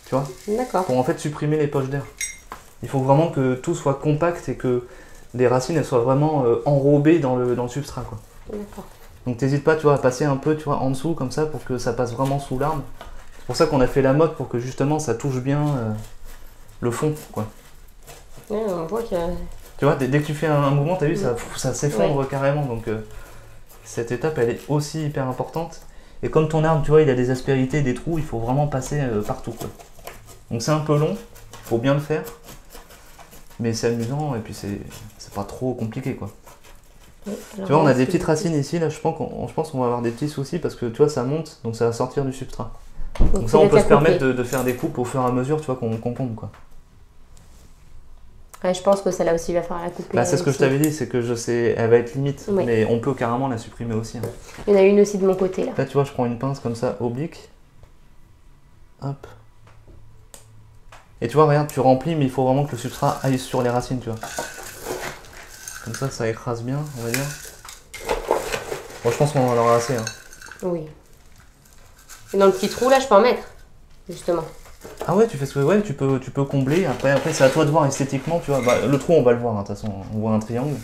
tu vois, D'accord. pour en fait supprimer les poches d'air. Il faut vraiment que tout soit compact et que les racines elles soient vraiment enrobées dans le substrat, quoi. D'accord. Donc t'hésites pas, tu vois, à passer un peu, tu vois, en dessous comme ça pour que ça passe vraiment sous l'arbre. C'est pour ça qu'on a fait la mode pour que justement ça touche bien le fond, quoi. Ouais, on voit que... Tu vois, dès que tu fais un mouvement, t'as vu, ça s'effondre carrément. Donc cette étape, elle est aussi hyper importante. Et comme ton arbre, tu vois, il a des aspérités, des trous, il faut vraiment passer partout, quoi. Donc c'est un peu long, il faut bien le faire. Mais c'est amusant et puis c'est pas trop compliqué, quoi. Ouais, tu vois, on a des petites racines ici, là, je pense qu'on va avoir des petits soucis parce que tu vois, ça monte, donc ça va sortir du substrat. Donc ça, on peut se permettre de faire des coupes au fur et à mesure, tu vois, qu'on pompe, quoi. Ouais, je pense que celle-là aussi va falloir la couper. Bah, c'est ce que je t'avais dit, c'est que je sais, elle va être limite, Oui. mais on peut carrément la supprimer aussi. Hein. Il y en a une aussi de mon côté, là. Là, tu vois, je prends une pince comme ça, oblique. Hop. Et tu vois, regarde, tu remplis, mais il faut vraiment que le substrat aille sur les racines, tu vois. Comme ça écrase bien, on va dire. Bon, je pense qu'on en aura assez. Hein. Oui. Et dans le petit trou, là, je peux en mettre, justement. Ah ouais, tu fais ce que ouais, tu peux combler. Après c'est à toi de voir esthétiquement, tu vois. Bah, le trou, on va le voir, hein, de toute façon, on voit un triangle.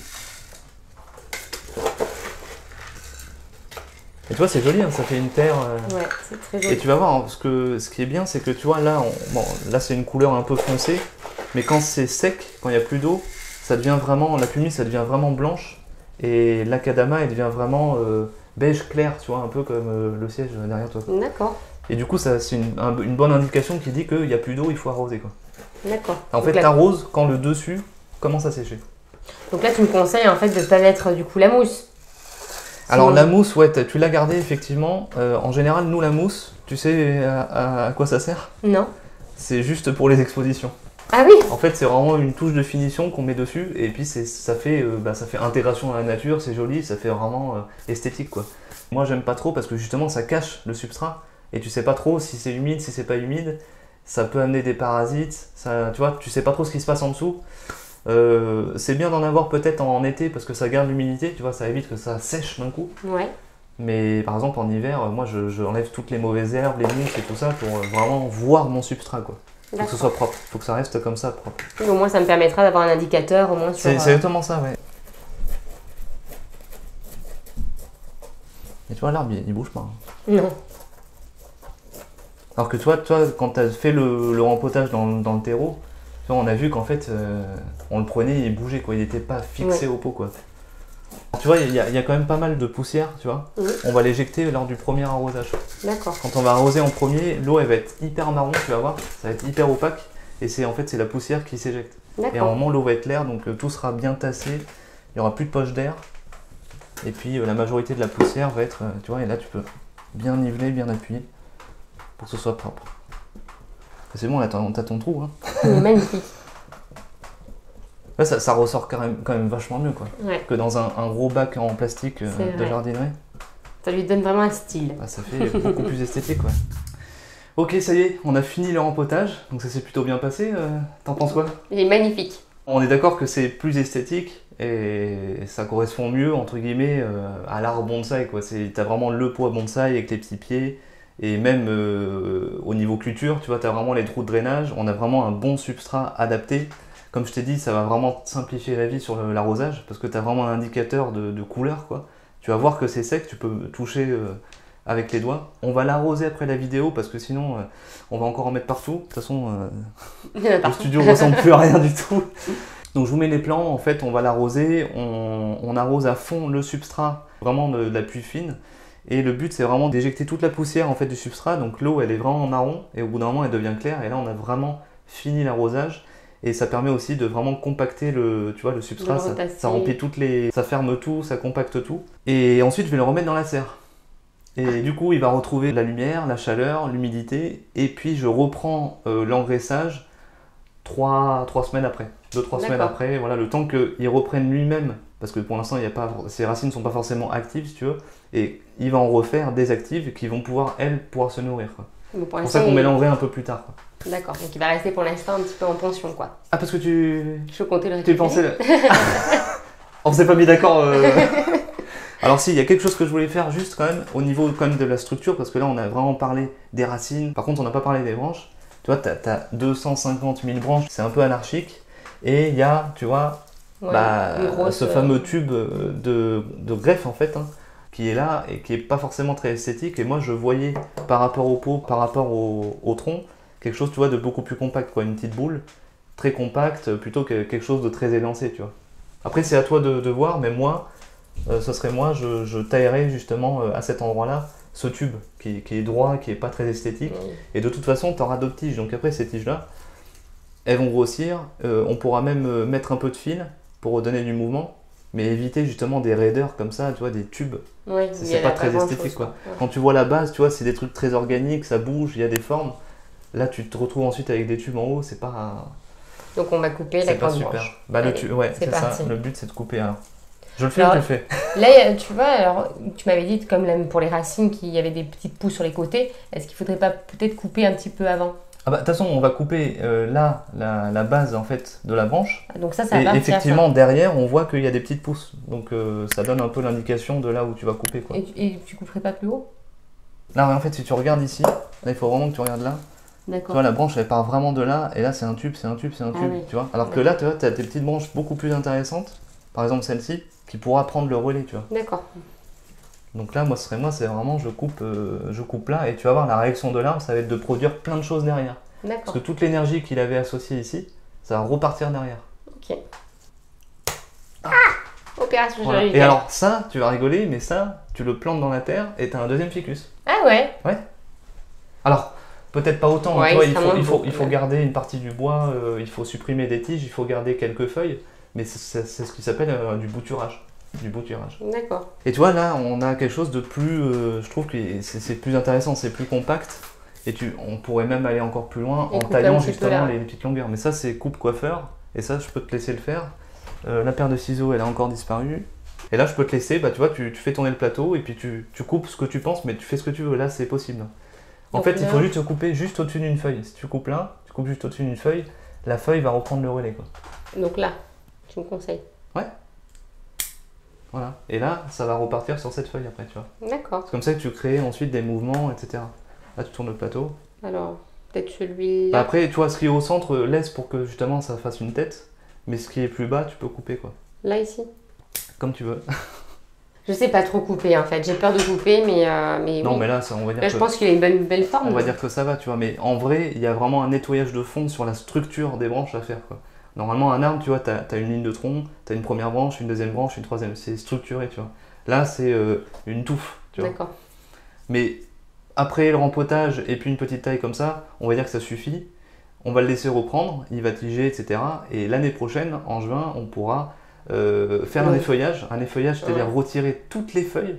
Et tu vois, c'est joli, hein, ça fait une terre. Ouais, c'est très joli. Et tu vas voir, hein, ce qui est bien, c'est que tu vois, là, bon, là c'est une couleur un peu foncée, mais quand c'est sec, quand il n'y a plus d'eau, ça devient vraiment, la pumice, ça devient vraiment blanche, et l'acadama, elle devient vraiment beige clair, tu vois, un peu comme le siège derrière toi. D'accord. Et du coup, ça c'est une bonne indication qui dit qu'il n'y a plus d'eau, il faut arroser, quoi. D'accord. En fait, t'arroses quand le dessus commence à sécher. Donc là, tu me conseilles en fait de ne pas mettre du coup la mousse. Alors la mousse, ouais, tu l'as gardée effectivement. En général, nous la mousse, tu sais à quoi ça sert? Non. C'est juste pour les expositions. Ah oui. En fait, c'est vraiment une touche de finition qu'on met dessus et puis ça fait intégration à la nature, c'est joli, ça fait vraiment esthétique, quoi. Moi, j'aime pas trop parce que justement, ça cache le substrat et tu sais pas trop si c'est humide, si c'est pas humide. Ça peut amener des parasites, ça, tu vois, tu sais pas trop ce qui se passe en dessous. C'est bien d'en avoir peut-être en été parce que ça garde l'humidité, tu vois, ça évite que ça sèche d'un coup. Ouais. Mais par exemple en hiver, moi je enlève toutes les mauvaises herbes, les mousses et tout ça pour vraiment voir mon substrat, quoi. Faut que ce soit propre, faut que ça reste comme ça propre. Et au moins ça me permettra d'avoir un indicateur au moins sur... C'est exactement ça, ouais. Et tu vois, l'arbre il bouge pas. Hein. Non. Alors que toi quand tu as fait le rempotage dans le terreau, tu vois, on a vu qu'en fait on le prenait et il bougeait, quoi. Il n'était pas fixé au pot, quoi. Tu vois, il y a quand même pas mal de poussière, tu vois. Oui. On va l'éjecter lors du premier arrosage. D'accord. Quand on va arroser en premier, l'eau elle va être hyper marron, tu vas voir, ça va être hyper opaque. Et c'est la poussière qui s'éjecte. Et à un moment, l'eau va être claire, donc tout sera bien tassé, il n'y aura plus de poche d'air. Et puis la majorité de la poussière va être, tu vois, et là tu peux bien niveler, bien appuyer pour que ce soit propre. C'est bon, là t'as ton trou. Hein. Il est magnifique. Là, ça ressort quand même vachement mieux, quoi, que dans un gros bac en plastique de jardinerie. Ça lui donne vraiment un style. Ah, ça fait beaucoup plus esthétique, ouais. Ok, ça y est, on a fini le rempotage, donc ça s'est plutôt bien passé. T'en penses quoi? Il est magnifique. On est d'accord que c'est plus esthétique et ça correspond mieux, entre guillemets, à l'art bonsaï, quoi. T'as vraiment le pot à bonsaï avec les petits pieds. Et même au niveau culture, tu vois, t'as vraiment les trous de drainage. On a vraiment un bon substrat adapté. Comme je t'ai dit, ça va vraiment simplifier la vie sur l'arrosage parce que tu as vraiment un indicateur de couleur, quoi. Tu vas voir que c'est sec, tu peux toucher avec les doigts. On va l'arroser après la vidéo parce que sinon on va encore en mettre partout. De toute façon, le studio ne ressemble plus à rien du tout. Donc je vous mets les plans, en fait on va l'arroser, on arrose à fond le substrat, vraiment de la pluie fine. Et le but c'est vraiment d'éjecter toute la poussière en fait du substrat. Donc l'eau elle est vraiment marron et au bout d'un moment elle devient claire. Et là on a vraiment fini l'arrosage. Et ça permet aussi de vraiment compacter le substrat, ça remplit ça ferme tout, ça compacte tout. Et ensuite je vais le remettre dans la serre. Et du coup il va retrouver la lumière, la chaleur, l'humidité. Et puis je reprends l'engraissage 3 semaines après. 2-3 semaines après, voilà, le temps qu'il reprenne lui-même. Parce que pour l'instant ses racines ne sont pas forcément actives si tu veux. Et il va en refaire des actives qui vont pouvoir se nourrir, quoi. C'est pour ça qu'on met l'engrais un peu plus tard, quoi. D'accord, donc il va rester pour l'instant un petit peu en pension, quoi. Ah, parce que je comptais le récupérer. Tu pensais... On s'est pas mis d'accord. Alors si, il y a quelque chose que je voulais faire juste quand même, au niveau quand même de la structure, parce que là on a vraiment parlé des racines, par contre on n'a pas parlé des branches. Tu tu vois, tu as 250 000 branches, c'est un peu anarchique. Et il y a, tu vois, Ouais, ce fameux tube de greffe en fait, hein, qui est là et qui est pas forcément très esthétique. Et moi je voyais par rapport au pot, par rapport au tronc, quelque chose, tu vois, de beaucoup plus compact, quoi, une petite boule très compacte plutôt que quelque chose de très élancé, tu vois. Après c'est à toi de voir, mais moi, ce serait moi, je taillerais justement à cet endroit-là ce tube qui est droit, qui est pas très esthétique. Et de toute façon tu auras d'autres tiges, donc après ces tiges-là, elles vont grossir, on pourra même mettre un peu de fil pour donner du mouvement, mais éviter justement des raideurs comme ça, tu vois, des tubes. Ouais, c'est pas très esthétique, quoi. Ouais. Quand tu vois la base, tu vois, c'est des trucs très organiques, ça bouge, il y a des formes. Là, tu te retrouves ensuite avec des tubes en haut, c'est pas... Donc on va couper la grande branche. Bah, ouais, c'est ça, le but c'est de couper. Alors. Je le fais ou tu le fais? Là, tu vois, alors, tu m'avais dit, comme pour les racines, qu'il y avait des petites pousses sur les côtés, est-ce qu'il faudrait pas peut-être couper un petit peu avant? Ah bah, de toute façon, on va couper là la base en fait de la branche. Donc ça va et partir, effectivement, ça. derrière, on voit qu'il y a des petites pousses. Donc ça donne un peu l'indication de là où tu vas couper, quoi. Et tu couperais pas plus haut? Là, en fait, si tu regardes ici, là, il faut vraiment que tu regardes là. D'accord. Tu vois, la branche, elle part vraiment de là, et là, c'est un tube, c'est un tube, c'est un tube, oui. tu vois. Alors que là, tu vois, tu as des petites branches beaucoup plus intéressantes, par exemple celle-ci, qui pourra prendre le relais, tu vois. D'accord. Donc là, moi, c'est vraiment, je coupe là, et tu vas voir, la réaction de l'arbre, ça va être de produire plein de choses derrière. D'accord. Parce que toute l'énergie qu'il avait associée ici, ça va repartir derrière. Ok. Opération voilà. chirurgicale. Et alors ça, tu vas rigoler, mais ça, tu le plantes dans la terre, et tu as un deuxième ficus. Ah ouais? Ouais. Alors, peut-être pas autant, ouais, toi, il faut ouais. garder une partie du bois, il faut supprimer des tiges, il faut garder quelques feuilles, mais c'est ce qui s'appelle du bouturage. D'accord. Et tu vois, là, on a quelque chose de plus, je trouve que c'est plus intéressant, c'est plus compact, et on pourrait même aller encore plus loin en taillant justement les petites longueurs. Mais ça, c'est coupe coiffeur, et ça, je peux te laisser le faire. La paire de ciseaux, elle a encore disparu. Et là, je peux te laisser, bah, tu vois, tu fais tourner le plateau, et puis tu coupes ce que tu penses, mais tu fais ce que tu veux, là, c'est possible. En fait, il faut juste couper juste au-dessus d'une feuille. Si tu coupes là, tu coupes juste au-dessus d'une feuille, la feuille va reprendre le relais, quoi. Donc là, tu me conseilles? Ouais. Voilà. Et là, ça va repartir sur cette feuille après, tu vois. D'accord. C'est comme ça que tu crées ensuite des mouvements, etc. Là, tu tournes le plateau. Alors, peut-être celui-là. Bah après, tu vois, ce qui est au centre, laisse pour que justement ça fasse une tête. Mais ce qui est plus bas, tu peux couper, quoi. Là, ici? Comme tu veux. Je sais pas trop couper, en fait. J'ai peur de couper, mais non, oui. mais là, ça, on va dire là, je pense qu'il a une belle forme. On va dire que ça va, tu vois. Mais en vrai, il y a vraiment un nettoyage de fond sur la structure des branches à faire, quoi. Normalement, un arbre, tu vois, t'as une ligne de tronc, t'as une première branche, une deuxième branche, une troisième. C'est structuré, tu vois. Là, c'est une touffe, tu vois. D'accord. Mais après le rempotage et puis une petite taille comme ça, on va dire que ça suffit. On va le laisser reprendre, il va tiger, etc. Et l'année prochaine, en juin, on pourra faire un effeuillage. Un effeuillage, c'est-à-dire retirer toutes les feuilles.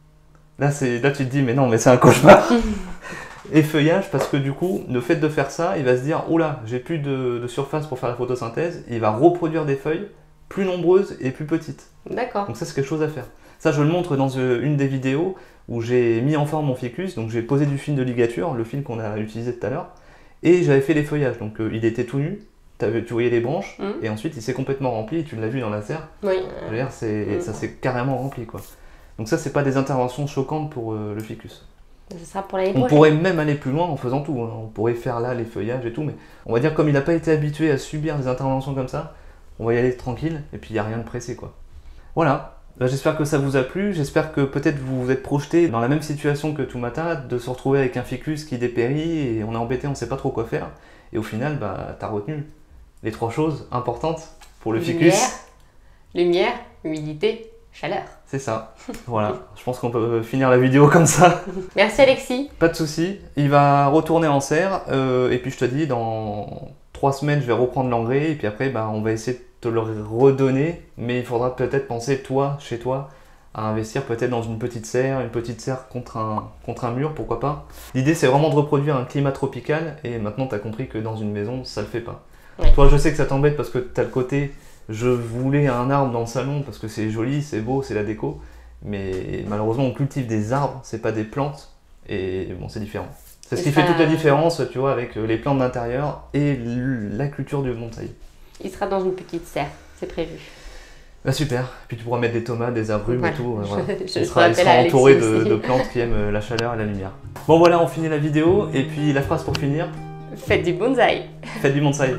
Là, tu te dis, mais non, mais c'est un cauchemar. Effeuillage, parce que du coup, le fait de faire ça, il va se dire, oh là, j'ai plus de surface pour faire la photosynthèse. Il va reproduire des feuilles plus nombreuses et plus petites. D'accord. Donc ça, c'est quelque chose à faire. Ça, je le montre dans une des vidéos où j'ai mis en forme mon ficus. Donc j'ai posé du fil de ligature, le fil qu'on a utilisé tout à l'heure. Et j'avais fait l'effeuillage. Donc il était tout nu. Tu voyais les branches. Et ensuite, il s'est complètement rempli. Et tu l'as vu dans la serre. Oui. Je veux dire, ça s'est carrément rempli, quoi. Donc ça, c'est pas des interventions choquantes pour le ficus. Ça sera pour l'année prochaine. On pourrait même aller plus loin en faisant tout. Hein. On pourrait faire là les feuillages et tout. Mais on va dire, comme il n'a pas été habitué à subir des interventions comme ça, on va y aller tranquille. Et puis, il n'y a rien de pressé, quoi. Voilà. J'espère que ça vous a plu, j'espère que peut-être vous vous êtes projeté dans la même situation que Toumata, de se retrouver avec un ficus qui dépérit et on est embêté, on ne sait pas trop quoi faire. Et au final, bah, tu as retenu les 3 choses importantes pour le ficus. Lumière, humidité, chaleur. C'est ça, voilà. Je pense qu'on peut finir la vidéo comme ça. Merci Alexis. Pas de souci, il va retourner en serre et puis je te dis, dans 3 semaines, je vais reprendre l'engrais et puis après, bah, on va essayer de te le redonner, mais il faudra peut-être penser, toi, chez toi, à investir peut-être dans une petite serre contre un mur, pourquoi pas. L'idée, c'est vraiment de reproduire un climat tropical, et maintenant, tu as compris que dans une maison, ça le fait pas. Ouais. Toi, je sais que ça t'embête parce que tu as le côté, je voulais un arbre dans le salon parce que c'est joli, c'est beau, c'est la déco, mais malheureusement, on cultive des arbres, c'est pas des plantes, et bon, c'est différent. C'est ce qui fait toute la différence, tu vois, avec les plantes d'intérieur et la culture du montagne. Il sera dans une petite serre, c'est prévu. Bah super, puis tu pourras mettre des tomates, des agrumes et tout. Voilà. Il sera entouré de plantes qui aiment la chaleur et la lumière. Bon voilà, on finit la vidéo, et puis la phrase pour finir, Faites du bonsaï. Faites du bonsaï.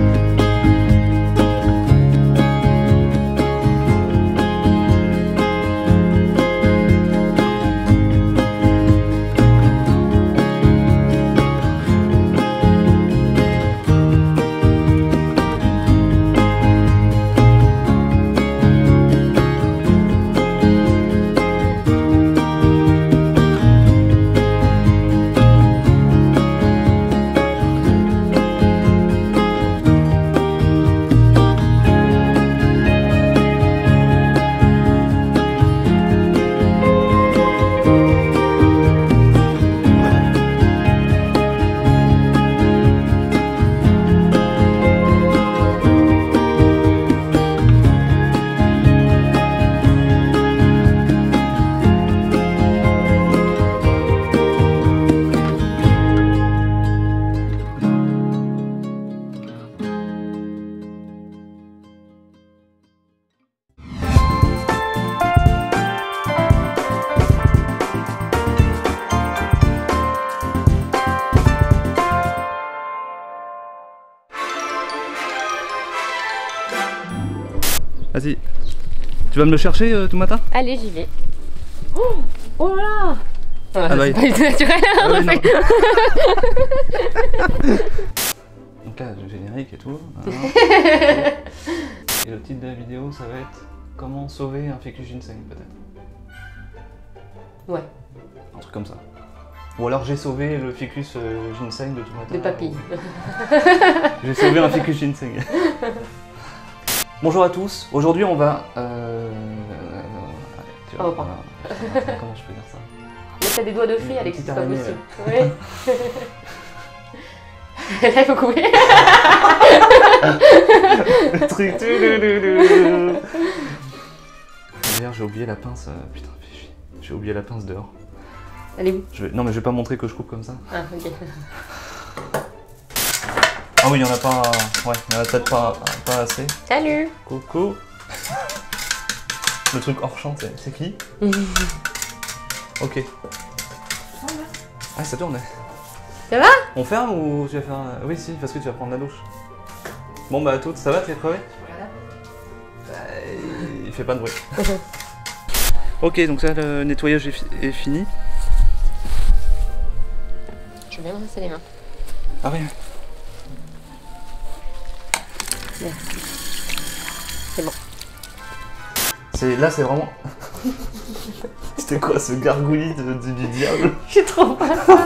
Vas-y. Tu vas me le chercher tout matin? Allez, j'y vais. Oh là! Ah bah, c'est pas du tout naturel. Ah ouais, donc là, le générique et tout. Et le titre de la vidéo, ça va être comment sauver un ficus ginseng, peut-être. Ouais. Un truc comme ça. Ou alors j'ai sauvé le ficus ginseng de tout matin. De papy. J'ai sauvé un ficus ginseng. Bonjour à tous. Aujourd'hui, on va. Oh, pardon. Comment je peux dire ça? Mais t'as des doigts de fée, Une Alexis, petite c'est pas araignée, possible. Ouais. Là, il faut couper. Le truc. D'ailleurs, j'ai oublié la pince. Putain, j'ai oublié la pince dehors. Elle est où? Non, mais je vais pas montrer que je coupe comme ça. Ah, ok. Ah oui, il y en a pas. Ouais, il y en a peut-être pas assez. Salut. Coucou. Le truc hors champ, c'est qui? Ok. Ah, ça tourne. Ça va? On ferme ou tu vas faire un... Oui, si, parce que tu vas prendre la douche. Bon, bah, à toutes, ça va, t'es crevé? Il fait pas de bruit. Ok, donc ça, le nettoyage est fini. Je vais bien me rincer les mains. Ah oui. Merci. C'est bon. Là, c'est vraiment... C'était quoi ce gargouillis du diable? Je suis trop pas ça.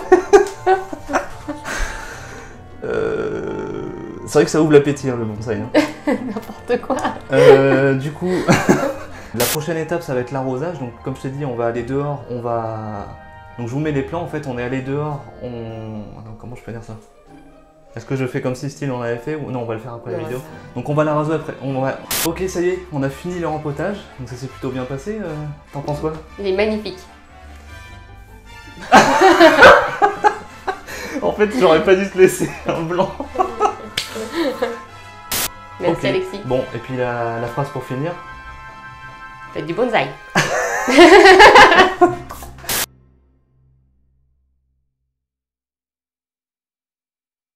C'est vrai que ça ouvre l'appétit, hein, le bonsaï. Hein. N'importe quoi. Du coup, la prochaine étape, ça va être l'arrosage. Donc, comme je t'ai dit, on va aller dehors. Donc, je vous mets les plans. En fait, on est allé dehors. Attends, comment je peux dire ça? Est-ce que je fais comme si style on l'avait fait ou non? On va le faire après la vidéo. Donc, on va l'arroser après. Ok, ça y est, on a fini le rempotage. Donc, ça s'est plutôt bien passé. T'en penses quoi? Il est magnifique. En fait, j'aurais pas dû te laisser un blanc. Merci Ok. Alexis. Bon, et puis la phrase pour finir. Faites du bonsaï.